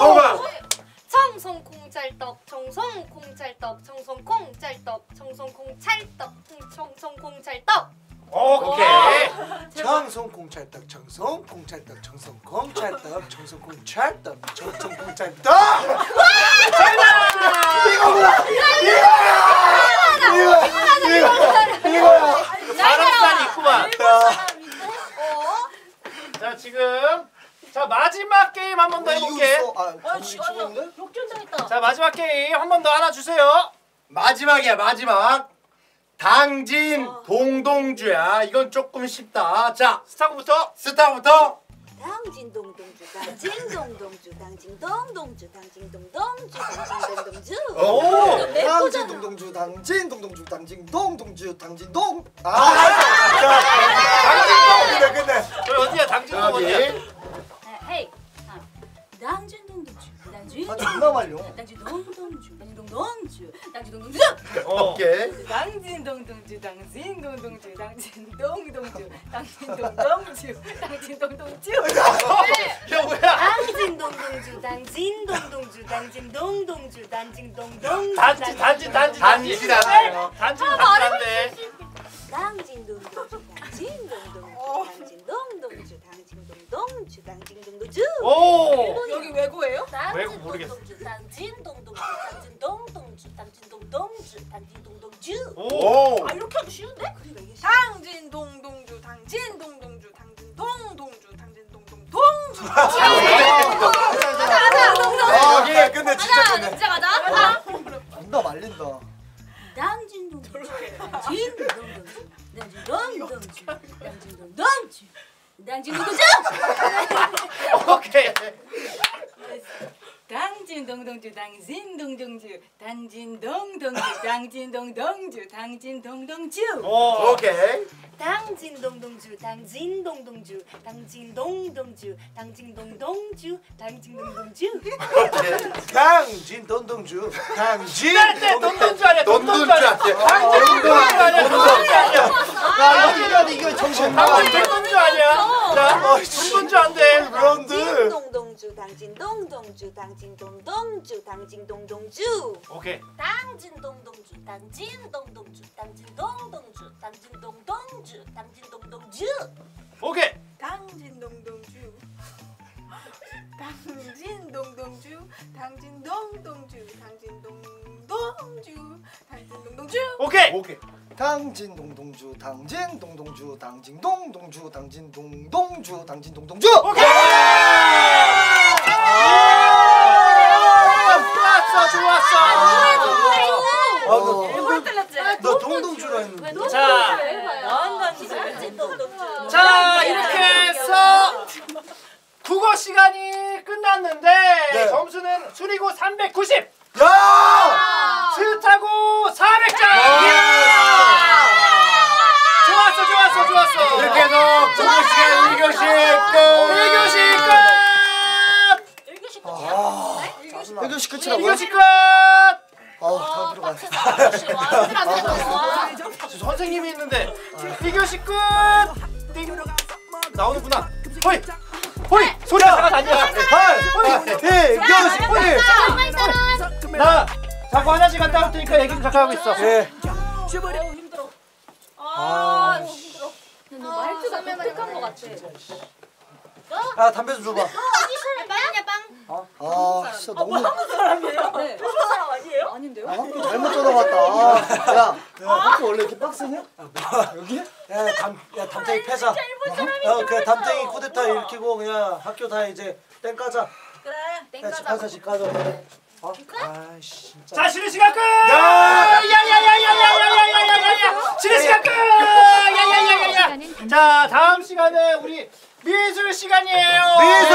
청송콩찰떡 청송콩찰떡 청송콩찰떡 청송콩찰떡 청송콩찰떡. 오케이. 청송콩찰떡 청송콩찰떡 청송콩찰떡 청송콩찰떡 청송콩찰떡. 이거구나. 이거야. 이거 이거야. 사람살이 있구만. 자, 지금 자 마지막 게임 한 번 더 해볼게. 아 죽었는데? 역전당했다. 자, 마지막 게임 한 번 더 하나 주세요. 마지막이야 마지막. 당진 동동주야. 이건 조금 쉽다. 자, 스타고부터. 스타부터. 당진동동주 당진동동주 당진동동주 당진동동주 당진동동주. 오! 당진 동동주 당진 동동주 당진 동동주 당진 동. 아. 당진 동. 근데 근데. 저기 어디야? 당진동 어디야? 여기. 헤이. 당진동동주 당진. 아 존나 말려. 당진동동주 당진동동주 당진동동주. 어. 오케이. 당진동동주 당진동동주 당진동동주 당진동동주 당진동동주. 이거 뭐야? 당진동동주 당진동동주 당진동동주 당진동동주 단지 단지 단지 단지 단지. 단지 단지 안 돼. 당진동동주 당진동동주 당진동동주 당진동동주 당진동동주. 오! 여기 외고예요? 외국 모르겠어. 당진동동주 당진동동주 당진동동주 당진동동주. 오! 아 이렇게 하기 쉬운데? 당진동동주 당진동동주 당진동동주 당진동동동주. 아 근데 근데 진짜 근데. 진짜 가자. 존나 말린다. 당진동동주 당진동동주 당진동동주 당진동동주 당진동동주. 오케이. 당진동동주 당진동동주 당진동동주 당진동동주 당진동동주. 오! 오케이. 당진동동주 당진동동주 당진동동주 당진동동주 당진동동주. 당진 동동주 당진. 때 돈돈주 아니야. 돈돈주 돈돈주 아니야. 아니야. 당진돈주 아니야. 돈돈주 아니야. 야 이게 이게 정신 당진 나가. 돈돈주 아니야. 자, 돈돈주 안 돼. 그런데. 당진동동주 당진동동주 당진동동주 당진동동주. 오케이. 당진동동주 당진동동주 당진동동주 당진동동주 당진동동주. 오케이. 당진동동주 당진동동주 당진동동주 당진동동주 당진동동주. 오케이. 오케이. 당진 동동주 당진 동동주 당진 동동주 당진 동동주 당진 동동주. 오케이. 좋았어 좋았어. 아, 일부러 틀렸지? 너 동동주라 했는데. 자, 어, 자 이렇게 해서 국어 시간이 끝났는데 네. 점수는 수리고 삼백구십, 야! 스타고 사백 점. 좋았어 좋았어 좋았어. 이렇게 해서 국어 시간 일 교시 끝. 일 교시 끝. 일 교시 아, 일 교시 일 끝이라고요? 교시 끝. 아우, 다 들어가. 선생님이 있는데 일 교시 끝. 띵. 나오는구나. 호이 호이 소리가 작아서 안 나. 일 교시 호이. 나 자꾸 화장실 갔다 올 테니까 얘기 좀 잠깐 하고 있어. 예. 아 힘들어. 너 말투가 독특한 거 같아. 아, 담배 좀 줘봐. 빵이냐 빵? 아, 진짜 너무. 사람이에요? 네. 한국 사람 아니에요? 아닌데요? 아, 학교 잘못 전화왔다. 아, 야, 야, 학교 원래 이렇게 빡세냐? 여기? 야, 담, 야, 담탱이 패자. 어, 그래, 담탱이 쿠데타 일으키고 그냥 학교 다 이제 땡 까자. 그래. 야, 집 가자, 집 가자. 어? 아이씨, 진짜. 자 쉬는 시간 끝. 야야야야야야야야야야야야. 쉬는 시간 끝. 야야야야야. 자 다음 시간에 우리 미술 시간이에요. 미술!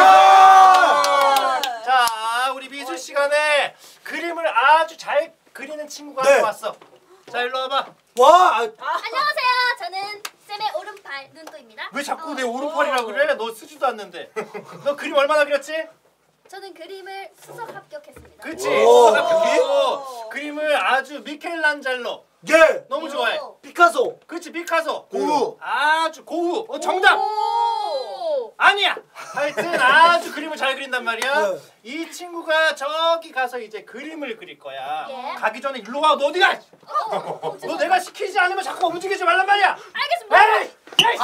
자 우리 미술 시간에 그림을 아주 잘 그리는 친구가 네. 왔어. 자 일로 와봐. 와! 아, 안녕하세요. 저는 쌤의 오른팔 눈도입니다. 왜 자꾸 내 오른팔이라고 그래? 너 쓰지도 않는데. 너 그림 얼마나 그렸지? 저는 그림을 수석 합격했습니다. 그치? 오. 그리고 그림을 아주 미켈란젤로 예! 너무 좋아해. 피카소! 그치 피카소. 고우! 아주 고우. 어, 정답. 오. 아니야. 하여튼 아주 그림을 잘 그린단 말이야. 네. 이 친구가 저기 가서 이제 그림을 그릴 거야. 예. 가기 전에 일로 와. 너 어디 가? 너 내가 시키지 않으면 자꾸 움직이지 말란 말이야. 알겠습니다. 에이!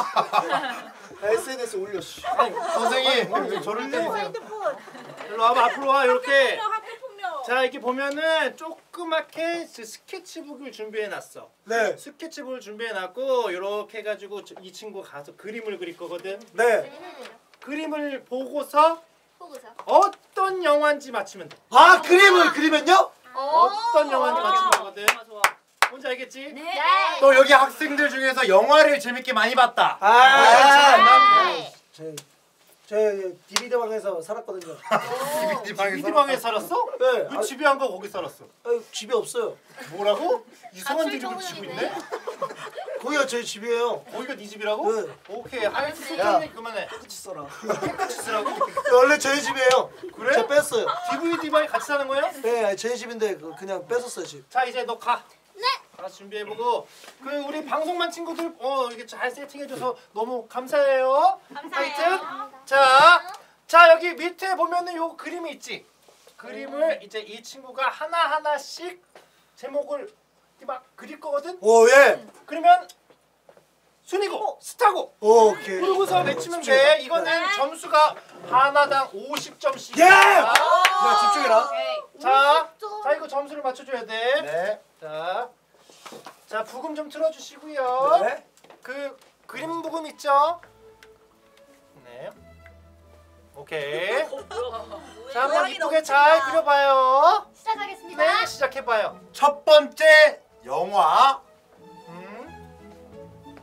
에이! 에스엔에스 올려, 씨. 아니, 선생님 왜 저를 때리세요? 일로 와봐. 앞으로 와. 이렇게. 자 이렇게 보면은 조그맣게 스케치북을 준비해놨어. 네. 스케치북을 준비해놨고 이렇게 해가지고 이 친구 가서 그림을 그릴 거거든. 네. 그림을 보고서 보고서. 어떤 영화인지 맞추면 돼. 아, 그림을 그리면요? 어떤 영화인지 맞추면 되거든. 뭔지 알겠지? 네. 또 여기 학생들 중에서 영화를 재밌게 많이 봤다. 아, 난 네. 제, 제 디비디 방에서 살았거든요. 디비디 방에서. 디비디방에 살았어? 네. 왜 집에 안 가고 거기 살았어? 아, 집이 없어요. 뭐라고? 이상한 아, 드립을 치고 있네? 거기가 제 집이에요. 거기가 네 집이라고? 네. 오케이. 하여튼 야. 솔직히 그만해. 같이 써라. 같이 쓰라고? 원래 제 집이에요. 그래? 제가 뺐어요. 디비디방에 같이 사는 거야? 네, 제 집인데 그- 그냥 뺏었어요, 집. 자 이제 너 가. 네. 가서 준비해보고 그 우리 방송만 친구들 어 이렇게 잘 세팅해줘서 너무 감사해요. 하여튼 자, 자 여기 밑에 보면은 요 그림이 있지. 그림을 이제 이 친구가 하나 하나씩 제목을 이렇게 막 그릴 거거든. 오, 예. 그러면 순이고 스타고 오케이. 그러고서 외치면 돼. 이거는 점수가 하나당 오십 점씩. 예! 야, 집중해라. 자, 자 이거 점수를 맞춰줘야 돼. 네. 자, 자 부금 좀 틀어주시고요. 네. 그 그림 부금 있죠? 네. 오케이. 자 한번 이쁘게 잘 그려봐요. 시작하겠습니다. 네, 시작해봐요. 첫 번째 영화. 음.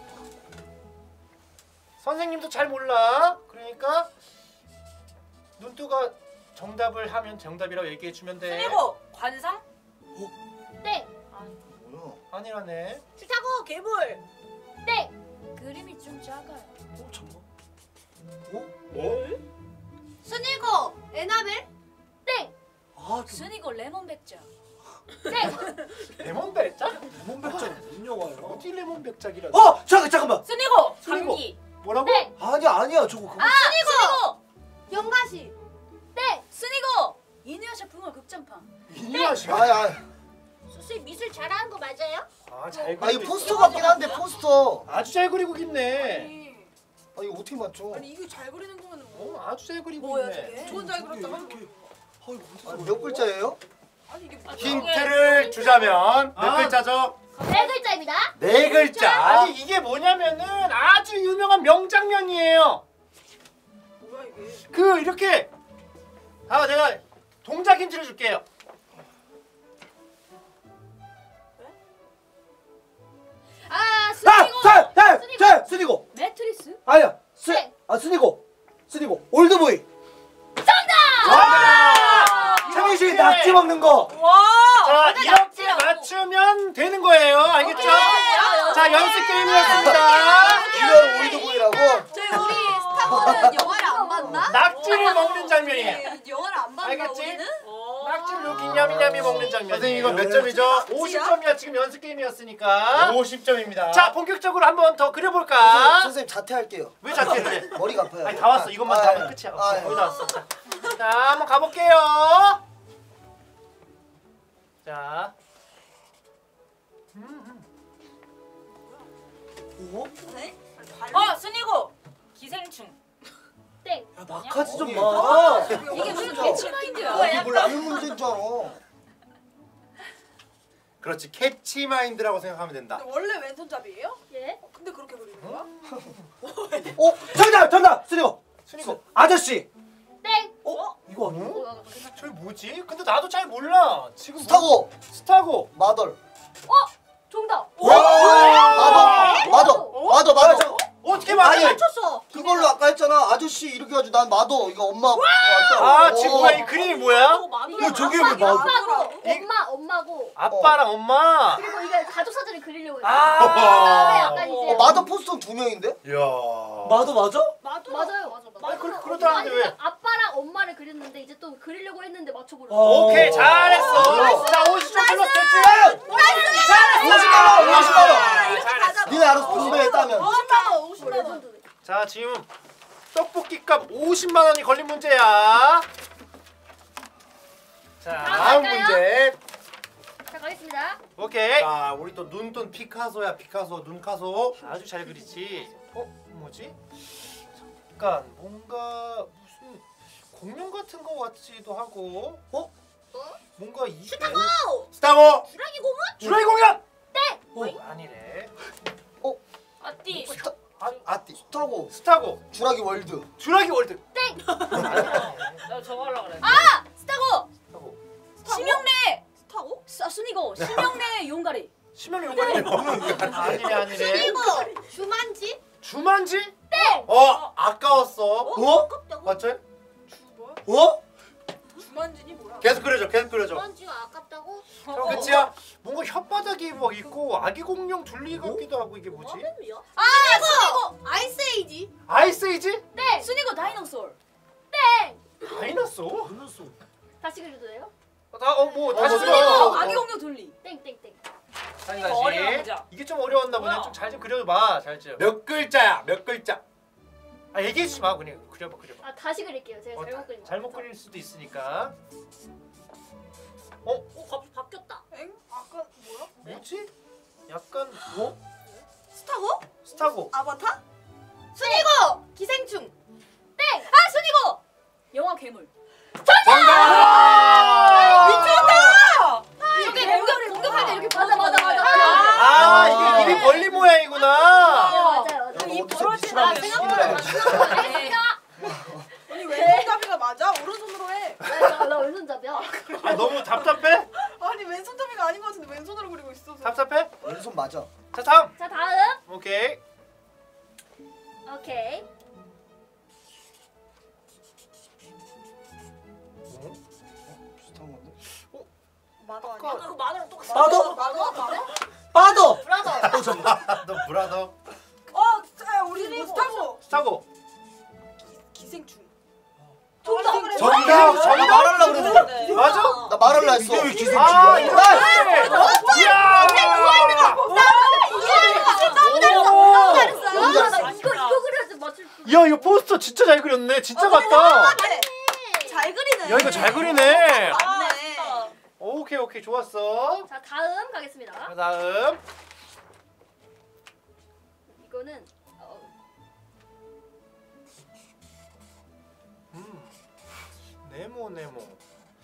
선생님도 잘 몰라. 그러니까 눈두가 정답을 하면 정답이라고 얘기해주면 돼. 그리고 관상? 네. 뭐야? 아니라네. 스타고 괴물. 네. 그림이 좀 작아요. 어, 잠깐. 순이고 에나벨? 네. 아, 그 순이고 레몬 백작. 네. 레몬 백작? 레몬 백작 무슨 영화예요? 어디 레몬 백작이라? 어, 잠깐, 잠깐만. 순이고 순이고. 감기. 뭐라고? 네. 아니야, 아니야, 저거 그거. 순이고 연가시. 네. 순이고 이누야샤 붕어 극장판. 이니아 씨. 아, 아, 선생님 미술 잘하는 거 맞아요? 아잘 아, 이거 포스터 같긴 한데 포스터. 아주 잘 그리고 있네. 아, 이거 어떻게 맞죠? 아니 이거 잘 그리는 거면 어, 아주 잘 그리고 뭐야 있네. 저게? 좋은 잘 그렸다가 이렇게. 아, 이거 어디서? 몇 글자예요? 아니 이게 힌트를 주자면 몇 아. 글자죠? 네 글자입니다. 네 네 글자. 아니 이게 뭐냐면은 아주 유명한 명장면이에요. 뭐야 이게? 그 이렇게 아 내가 동작 힌트를 줄게요. 아 아! 순이고. 자! 자! 자! 순이고! 매트리스? 아니야! 수, 네. 아 순이고! 순이고! 올드보이! 와! 창희 씨 이렇게. 낙지 먹는 거! 와. 자 이렇게 맞추면 되는 거예요. 알겠죠? 자 연습 게임이었습니다. 이거 올드보이라고? 저희 우리 스타고는 영화를 안 봤나? 낙지를 먹는 장면이에요. 네, 영화를 안 봤나 알겠지? 우리는? 낙지를 이렇게 냠냠이 먹는 장면. 선생님 이거 몇 점이죠? 오십 점이야 지금 연습 게임이었으니까. 오십 점입니다. 자 본격적으로 한번 더 선생님, 그려볼까? 선생님 자퇴할게요. 왜 자퇴를 해? 머리가 아파요. 아니 다 왔어. 이것만 아, 다 하면 예. 끝이야. 아, 오케이, 예. 거의 다 왔어. 자, 자 한번 가볼게요. 자. 오? 어 순이고 기생충. 땡. 야 막하지 좀 마. 이게 무슨 캐치마인드야? 이게 뭘 아는 문제인 줄 알아. 그렇지 캐치 마인드라고 생각하면 된다. 원래 왼손잡이에요? 예. 근데 그렇게 그리는 거야? 어? 정답! 정답! 순이고! 순이고. 아저씨! 땡. 어? 이거 아니야? 어, 저기 뭐지? 근데 나도 잘 몰라. 지금 스타고! 스타고. 마덜. 정답. 마더! 마더! 마더! 마더! 어떻게 말해? 맞췄어. 그걸로 아까 했잖아. 아저씨 이렇게 해가지고 난 마더. 이거 엄마. 아 지금 뭐야 이 그림이 뭐야? 이거 저게 왜 마더? 아빠고 이- 엄마 엄마고 아빠랑 엄마. 그리고 이게 가족 사진을 그리려고 했어. 아. 그다음에 약간 이제 어, 마더 포스터는 두 명인데? 이야. 마더 맞아? 맞아. 맞아요. 맞아. 맞아. 아니, 그러- 그러더라는데 왜? 아빠랑 엄마를 그렸는데 이제 또 그리려고 했는데 맞춰버렸어. 어. 오케이 잘했어. 자 오십 점 플러스 됐지? 오십만 원! 오십만 원! 아, 잘했어. 니네 알아서 분배했다면. 오십만 원, 오십만 원. 자 지금 떡볶이값 오십만 원이 걸린 문제야. 자 다음 갈까요? 문제. 자 가겠습니다. 오케이. 자 우리 또 눈돈 피카소야 피카소 눈카소. 아주 잘 그리지. 어 뭐지? 잠깐 뭔가 무슨 공룡 같은 거 같지도 하고. 어? 뭔가 이게 스타고. 주라기 고문? 주라기 공연. 땡. 어? 아니래. 아띠. 스타, 아 아띠. 스타고. 스타고. 주라기 월드. 주라기 월드. 땡. 나 저거 하려고 그래. 아 스타고. 스타고. 심영래. 스타고? 아 순이고 심영래 용가리. 심연이 요거는 아니래 아니래. 순이고 주만지? 주만지? 땡. 어 아까웠어. 어? 아깝다고? 맞죠? 어? 주만진이 뭐야? 계속 그려줘 계속 그려줘. 주만지가 아깝다고? 끝이야? 뭔가 혓바닥이 막 있고 아기 공룡 둘리 같기도 하고 이게 뭐지? 아 순이고 아이스에이지? 아이스에이지? 땡. 순이고 다이너솔. 땡. 다이너소? 다시 그려도 돼요? 다어뭐 다시 어, 들어. 순이고 아기 공룡 둘리. 땡땡땡. 다시 이거 어려운 다시. 문제야. 이게 좀 어려웠나 보네. 뭐야? 좀 잘 좀 그려봐. 잘 좀. 몇 글자야 몇 글자. 아 얘기해 주지 마. 그냥 그려봐 그려봐. 아 다시 그릴게요. 제가 어, 잘못 다- 그린 거. 잘못 그릴 수도 있으니까. 어 갑자기 바뀌었다. 엥? 아까 뭐야? 뭐지? 약간 뭐? 스타고? 스타고. 아바타? 순이고 기생충. 땡. 아 순이고 영화 괴물. 정답. 미쳤다! 저게 공격 공격할 때 이렇게 맞아 맞아 맞아. 아 이게 입이 벌리 모양이구나. 맞아요 맞아요. 너 이 어디서 벌어진 미술하고 아, 있어? 생각보다 알겠습니다. 아니 왼손잡이가 맞아? 오른손으로 해. 나, 나 왼손잡이야. 아 너무 답답해? 아니 왼손잡이가 아닌 것 같은데 왼손으로 그리고 있어서. 답답해? 왼손 맞아. 자 다음. 자 다음. 오케이. 오케이. 비슷한 건데? 마도 아까- 아니야? 그 마늘은 똑같아. 마더? 마도? 마도? 빠더! 브라더. 너 브라더. 어, 야, 우리 뭐 스타고 스타고. 기생충. 정답. 정답! 정답 말하려고 그랬는데. 맞아? 나 말하려 했어. 이게 왜 기생충이야? 아 이거. 이야. 너무 잘했어. 이거 이거 그려야지 맞출 수. 야 이거 포스터 진짜 잘 그렸네. 진짜 같다. 잘 그리네. 야 이거 잘 그리네. 맞네. 오케이 오케이 좋았어. 자 다음 가겠습니다. 자, 다음. 이거는 어, 음. 네모 네모.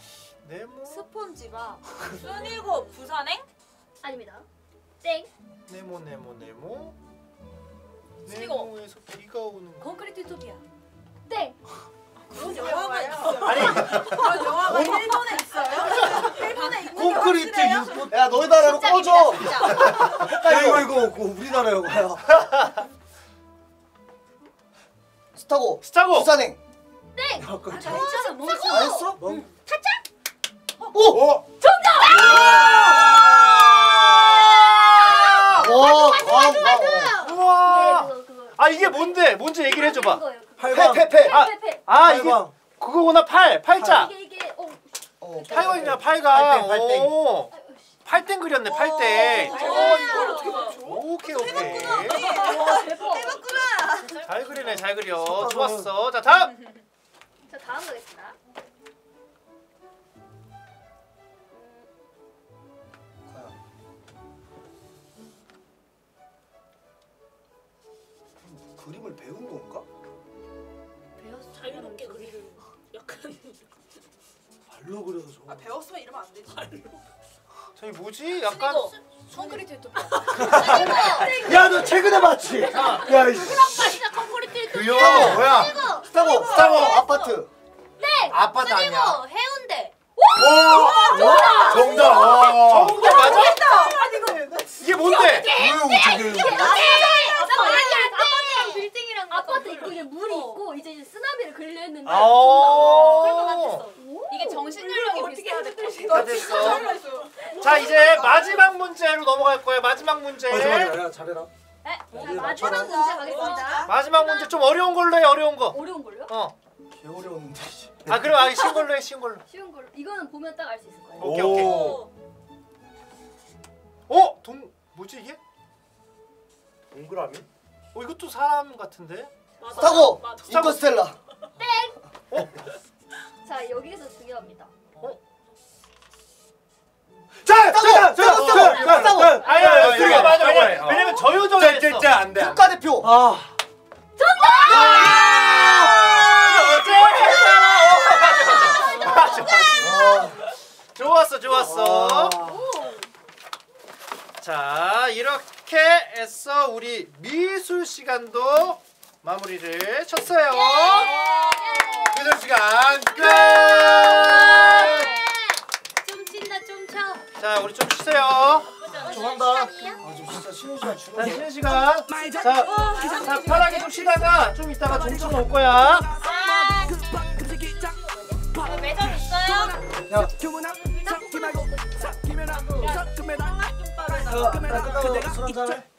네모. 스폰지밥. 순이고 부산행? 아닙니다. 땡. 네모 네모 네모. 그리고 네모에서 비가 오는 거. 콘크리트 유토피아. 땡. 그런 영화가 있어요. 아니 그런 영화가 일본에 있어요? 일본에 있는 게 콘크리트 확실해요? 유포. 야 너희 나라로 꺼줘. 진짜. 야 이거 이거 이거 우리나라야 이거. 스타고. 스타고. 부산행. 땡. 야, 깜짝이야. 아, 진짜 뭐 아 했어? 뭐? 오! 오! 와, 맞아 와, 맞아. 와. 우와. 그거 그거. 아 이게 뭔데? 뭔지 얘기를 해줘봐. 그거예요, 그거. 팔광. 페페페. 아, 페페. 아 이게 팔광. 그거구나. 팔. 팔자. 이게 이게 어. 어, 팔광이냐 팔광. 팔땡, 팔땡. 오. 팔땡 그렸네. 팔땡. 어, 오, 이걸 어떻게 맞춰? 오케이 오케이. 와 대박. 잘 그리네 잘 그려. 좋았어. 자 다음. 자 다음 가겠습니다. 그림을 배운 건가? 배웠어. 자유롭게 그리는 약간. 발로 그려서. 아 배웠으면 이러면 안 되지. 저기 뭐지? 약간 이거 콘크리트 유토피아. 야 너 최근에 봤지? 야 이씨. 진짜 콘크리트 그요 뭐야? 스타고. 스타고 아파트. 땡. 아파트 아니야. 그리고 해운대. 와! 정답. 와. 정답 맞아? 아니 이거 이게 뭔데? 뭐야 저게? 아파트랑 빌딩이랑 아파트 있고 이제 물이 있고 이제 이제 쓰나미를 그리려 했는데 아. 그럴 것 같았어. 이게 정신 연령이 비슷해야 될 것 같아. 다 됐어. 자 이제 마지막 문제로 넘어갈 거예요. 마지막 문제. 어, 잠깐만, 야 잘해라. 네, 자, 마지막 문제 가겠습니다. 마지막 문제 좀 어려운 걸로 해. 어려운 거. 어려운 걸요? 어. 개 어려웠는데. 아 그럼 아 쉬운 걸로 해. 쉬운 걸로. 쉬운 걸로. 이거는 보면 딱 알 수 있을 거예요. 오케이 오케이. 어? 동 뭐지 이게? 동그라미? 어 이것도 사람 같은데? 스타고. 맞아. 인터스텔라. 자 여기서 중요합니다. 자, 자, 자, 자, 자, 자. 아니 아니 이거 이거 맞아. 이거 왜냐면 이거. 왜냐면 저요정을 했어. 쟤쟤쟤 안 돼. 국가대표. 아. 좋았어 좋았어. 아. 자 이렇게 해서 우리 미술 시간도 마무리를 쳤어요. 미술 시간 끝. 좀 친다 좀 쳐. 자 우리 좀 쉬세요. 좋아한다. 아, 좀 진짜 쉬는 시간 자 주는 쉬는 시간. 자, 자 편하게 좀 쉬다가 좀 이따가 종점 올 거야. 매점 있어요? 야, 야, 나 끝나고 술 한잔 해.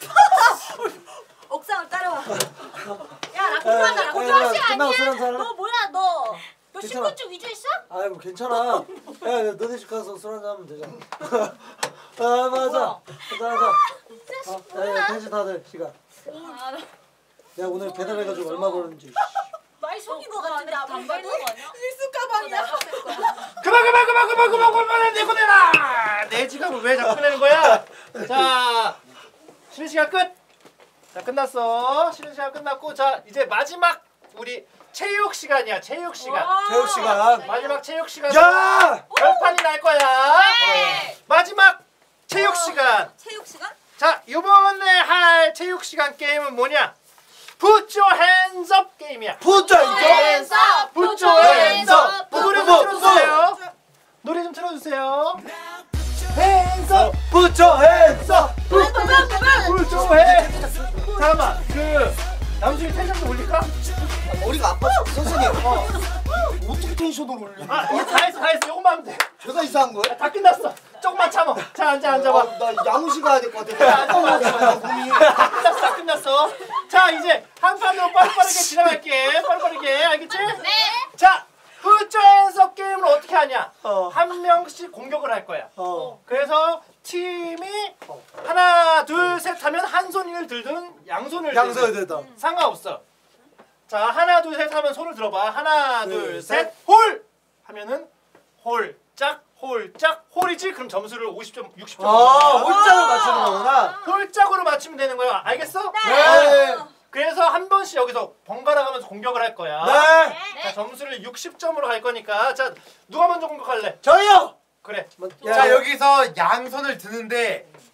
옥상을 따라와. 야나 야, 공부한다. 야, 나 공부 야, 시간 끝나고 술 아니야? 한잔 해. 너 뭐야 너? 너 괜찮아. 신분증 위조했어? 아이고 괜찮아. 야, 야, 너네 집 가서 술 한잔 하면 되잖아. 아 맞아. 한잔 하자. 어, 야, 야, 돼지 다들 시간. 야 오늘 배달해가지고 얼마 벌었는지. 많이 속인 거 같은데 안 봐도? 필수 가방이야. 그만 그만 그만 그만 그만 그만 내고 내라. 내 지갑을 왜 자꾸 내는 거야? 자 쉬는 시간 끝. 자 끝났어. 쉬는 시간 끝났고 자 이제 마지막 우리 체육 시간이야. 체육 시간. 체육 시간. 마지막 체육 시간. 야! 결판이 날 거야. 네. 마지막 체육 시간. 체육 시간? 자 이번에 할 체육 시간 게임은 뭐냐? Put your hands up 게임이야. 부자 이거. Put your hands up. 노래 좀 틀어주세요. 노래 좀 틀어주세요. Hands up. 부자 했어. Put your hands. 잠깐만 그 남순이 텐션 좀 올릴까? 머리가 아파서 선생님. 어. 어떻게 텐션을 올려? 아 이거 다 했어 다 했어. 요것만 하면 돼. 제가 이상한 거야? 다 끝났어. 조금만 참아. 자 앉아 앉아봐. 어, 나 양우시 가야 될 것 같아. 몸이. 다 끝났어 다 끝났어. 자 이제 한 판으로 빠르빠르게 지나갈게. 빠르빠르게 알겠지? 네. 자 Put your hands up 게임을 어떻게 하냐? 어. 한 명씩 공격을 할 거야. 어. 그래서 팀이 하나 둘 셋 하면 한 손을 들든 양손을 양서야 들든 되다. 상관없어. 자 하나 둘 셋 하면 손을 들어봐. 하나 둘, 둘 셋. 셋 홀 하면은 홀짝 홀짝 홀이지. 그럼 점수를 오십 점 육십 점. 아, 홀짝을 맞추는 거구나. 홀짝으로 맞추면 되는 거야. 알겠어? 네. 그래서 한 번씩 여기서 번갈아 가면서 공격을 할 거야. 네. 자 점수를 육십 점으로 갈 거니까 자 누가 먼저 공격할래? 저요. 그래. 자 여기서 양손을 드는데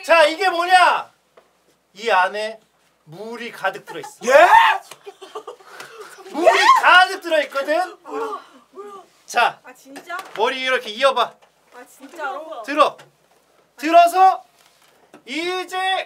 자 이게 뭐냐? 이 안에 물이 가득 들어있어. 예? 물이 가득 들어있거든. 자 아 진짜? 머리 이렇게 이어봐. 아 진짜로? 들어. 들어서 이제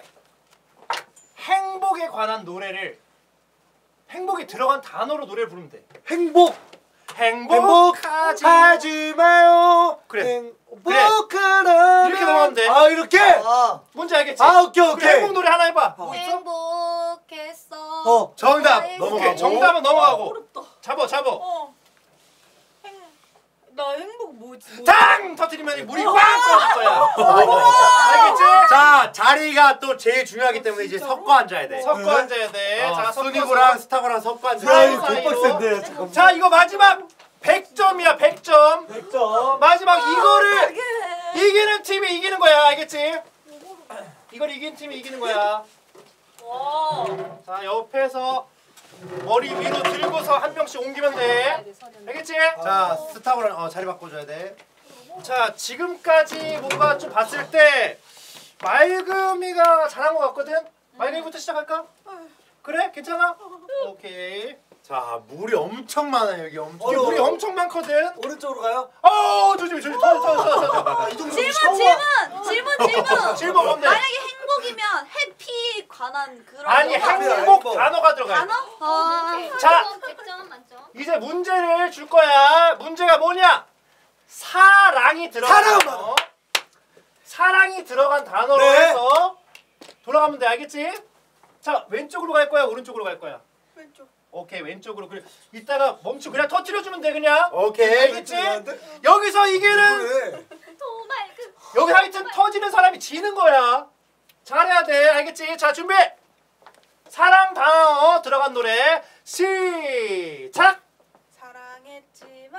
행복에 관한 노래를 행복이 들어간 단어로 노래를 부르면 돼. 행복. 행복하지 하지 마요. 그래. 행복하라. 이렇게 넘어가면 돼. 아 이렇게? 아, 뭔지 알겠지? 아 오케이 그래, 오케이. 행복 노래 하나 해봐. 뭐 있어? 행복했어. 어. 정답 오케이, 넘어가고. 정답은 넘어가고. 잡어 잡어. 어. 행... 나 행복 뭐지? 뭐... 탕! 터뜨리면 이 물이 꽝 떨어질 거야. 알겠지? 자 자리가 또 제일 중요하기 때문에 이제 섞어 앉아야 돼. 섞어 앉아야 돼. 어, 자, 순이고랑 스타고랑 섞어 야 앉아야 이거 돼. 개빡센데. 잠깐만. 자, 이거 마지막 백 점이야. 백 점. 백 점. 마지막 이거를 이기는 팀이 이기는 거야. 알겠지? 이걸 이기는 팀이 이기는 거야. 와. 자, 옆에서 머리 위로 들고서 한 명씩 옮기면 돼. 알겠지? 자 스타고랑 어, 자리 바꿔줘야 돼. 자, 지금까지 뭔가 좀 봤을 때 맑음이가 잘한 것 같거든? 맑음이부터 시작할까? 그래? 괜찮아? 오케이. 자 물이 엄청 많아요 여기 엄청. 여기 물이 엄청 많거든? 오른쪽으로 가요? 어, 조심히, 조심히. 터져, 터져, 터져, 터져. 이 정도 질문 샤워. 질문 질문 질문. 질문 뭔데? 만약에 행복이면 해피 관한 그런 아니, 거. 행복 행복. 단어가 들어가요. 단어? 어. 자, 백 점 만점. 이제 문제를 줄 거야. 문제가 뭐냐? 사랑이 들어간 사랑! 단어. 사랑이 들어간 단어로 네. 해서 돌아가면 돼. 알겠지? 자, 왼쪽으로 갈 거야? 오른쪽으로 갈 거야? 왼쪽. 오케이, 왼쪽으로. 그래. 이따가 멈추. 그냥 터뜨려주면 돼, 그냥. 오케이. 알겠지? 여기서 이기는, 그래. 도말금. 여기 하여튼 터지는 사람이 지는 거야. 잘해야 돼. 알겠지? 자, 준비! 사랑 단어 들어간 노래 시작! 사랑했지만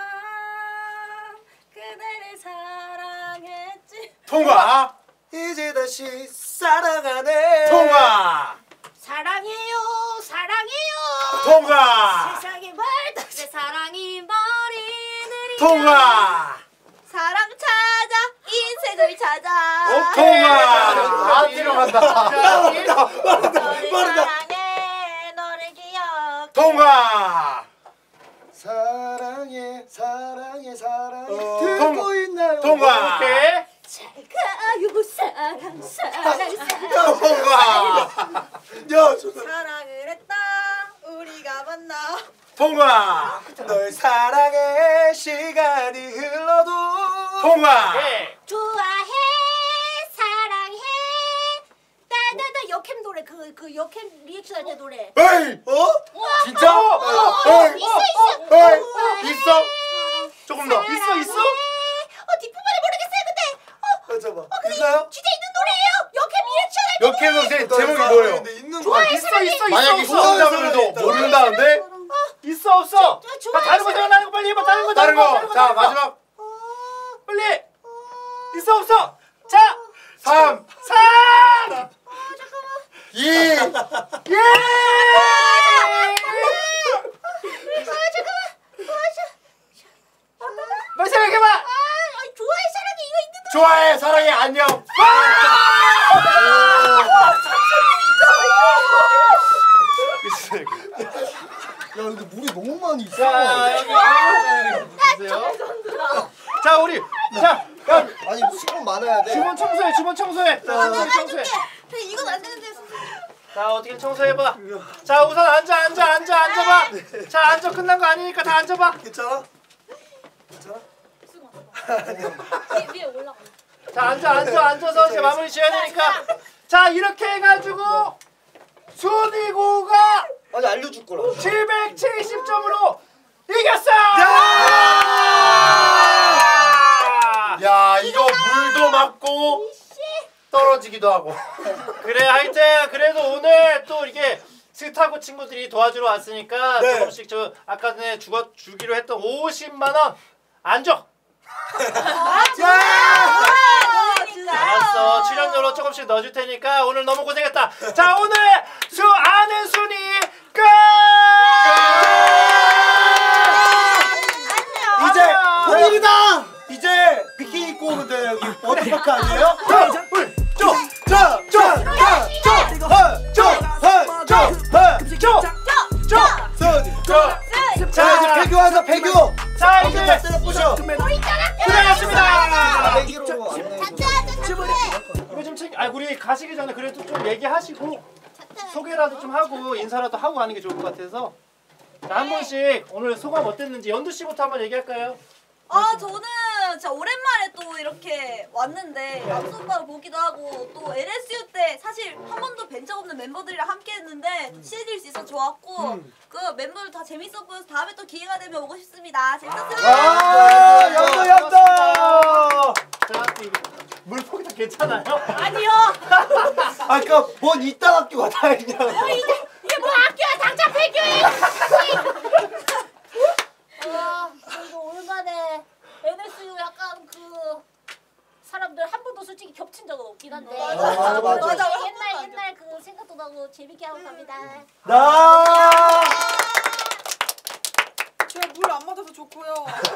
그대를 사랑했지. 통과. 이제 다시 사랑하네. 통과. 사랑해요 사랑해요. 통과. 세상에 말다. 내 사랑이 머리 느리. 통과. 사랑 찾아 인생을 찾아. 오케이. 통과. 아 들어간다. 자, 너를 사랑해 너를 기억. 통과. 사랑해 사랑해 사랑해 어, 듣고 통과. 있나요? 통과. 오케이. 잘 가요 사랑 사랑 사랑. 통과. 야 좋다. 사랑을 했다. 우리가 만나. 통과. 널 사랑해 시간이 흘러도 통과. 오케이. 좋아해 사랑해. 나나나 역캠 노래 그 그 역캠 리액션 할 때 노래. 에이. 어? 진짜? 에이. 있어 있어. 에이. 있어? 조금 더. 있어, 있어? 어 뒷부분을 모르겠어요 근데. 어, 맞아봐. 근데 있나요? 진짜 있는 노래예요. 역캠 리액션 할 때. 역행 선생 널 제목이 사랑해. 뭐예요? 근데 있는 아, 거 있어, 있어, 있어. 만약에 없어. 시청자분들도 모른다는데 있어, 없어. 저- 저 아, 다른 거 좋아해서- 생각나는 거 빨리 해봐. 다른 거, 다른 거. 자 다른 거. 마지막 빨리. 있어, 없어. 자, 삼, 삼. 이. 예. 빨리 생각해봐. 아, 아니, 좋아해 사랑해 이거 있는 노래. 좋아해 사랑해 안녕. 야 근데 물이 너무 많이 있어. 자, 여기 보세요. 자, 우리 자, 야, 아니 수분 많아야 돼. 주문 청소해, 주문 청소해. 자, 주문 청소해. 근데 이건 안 되는데 선생님. 자, 어떻게 청소해봐. 자, 우선 앉아, 앉아, 앉아, 앉아봐. 자, 앉아. 끝난 거 아니니까 다 앉아봐. 괜찮아? 괜찮아? 위에 위에 올라가. 자, 앉아, 앉아, 앉아서 이제 마무리 지어야 되니까. 자, 이렇게 해가지고 순이고가 아니 알려줄 거라. 칠백칠십 점으로 이겼어! 야 이거 물도 맞고 떨어지기도 하고. 그래, 하여튼 그래도 오늘 또 이게 스타고 친구들이 도와주러 왔으니까 네. 조금씩 저 아까 전에 주거, 주기로 했던 오십만 원 안 줘. 알았어. 출연료로 조금씩 넣어줄 테니까 오늘 너무 고생했다. 자, 오늘 수 아는 순위 끝! 이제 안녕. 통일이다. 이제 비키니 입고 오면 돼 여기 워터파크 아니에요? 자, 물, 줘. 자 소개라도 좀 하고 인사라도 하고 가는 게 좋을 것 같아서 자, 한 분씩 오늘 소감 어땠는지 연두 씨부터 한번 얘기할까요? 아 저는 진짜 오랜만에 또 이렇게 왔는데 암수 오빠를 보기도 하고 또 엘에스유 때 사실 한 번도 뵌 적 없는 멤버들이랑 함께 했는데 친해질 수 있어서 좋았고 음. 그 멤버들 다 재밌어 보여서 다음에 또 기회가 되면 오고 싶습니다. 재밌었어요. 아, 연도 연도. 자, 이거 물폭이 다 괜찮아요? 아니요. 아까 뭔 이딴 학교가 다 있냐고. 이게 이게 뭐 학교야 당장 폐교해. 아 그래도 오랜만에 엔에스유 약간 그 사람들 한 번도 솔직히 겹친 적은 없긴 한데 맞아, 맞아, 맞아. 맞아. 옛날 옛날 그 생각도 나고 재밌게 하고 갑니다. 나. 제가 물 안 맞아서 좋고요.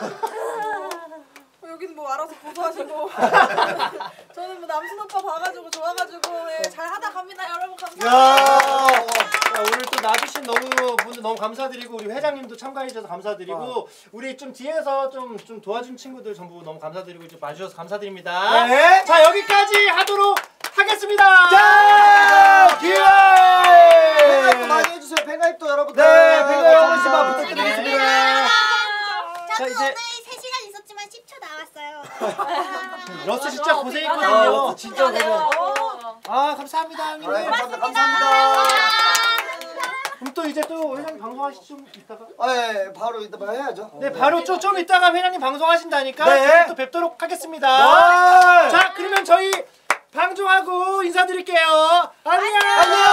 여기는 뭐 알아서 고소하시고 저는 뭐 남순 오빠 봐가지고 좋아가지고 예, 잘 하다 갑니다. 여러분 감사합니다. 야. 자, 오늘 또 나주신 너무 분들 너무 감사드리고 우리 회장님도 참가해주셔서 감사드리고 우리 좀 뒤에서 좀, 좀 도와준 친구들 전부 너무 감사드리고 좀 봐주셔서 감사드립니다. 네. 자 여기까지 하도록 하겠습니다. 자, 기회. 팬가입도 많이 해주세요. 팬가입도 여러분들. 네, 팬가입 한 번씩만 부탁드리겠습니다. 자 이제 세 시간 있었지만 십 초 나왔어요. 러스 진짜 아, 고생했거든요. 진짜 고생. 아 감사합니다. 아, 감사합니다. 감사합니다. 그럼 또 이제 또 회장님 방송하시 좀 이따가. 아, 예, 바로 이따 해야죠. 네 바로 좀, 좀 이따가 회장님 방송하신다니까 네. 저희 또 뵙도록 하겠습니다. 와. 자 그러면 저희 방송하고 인사드릴게요. 안녕. 안녕.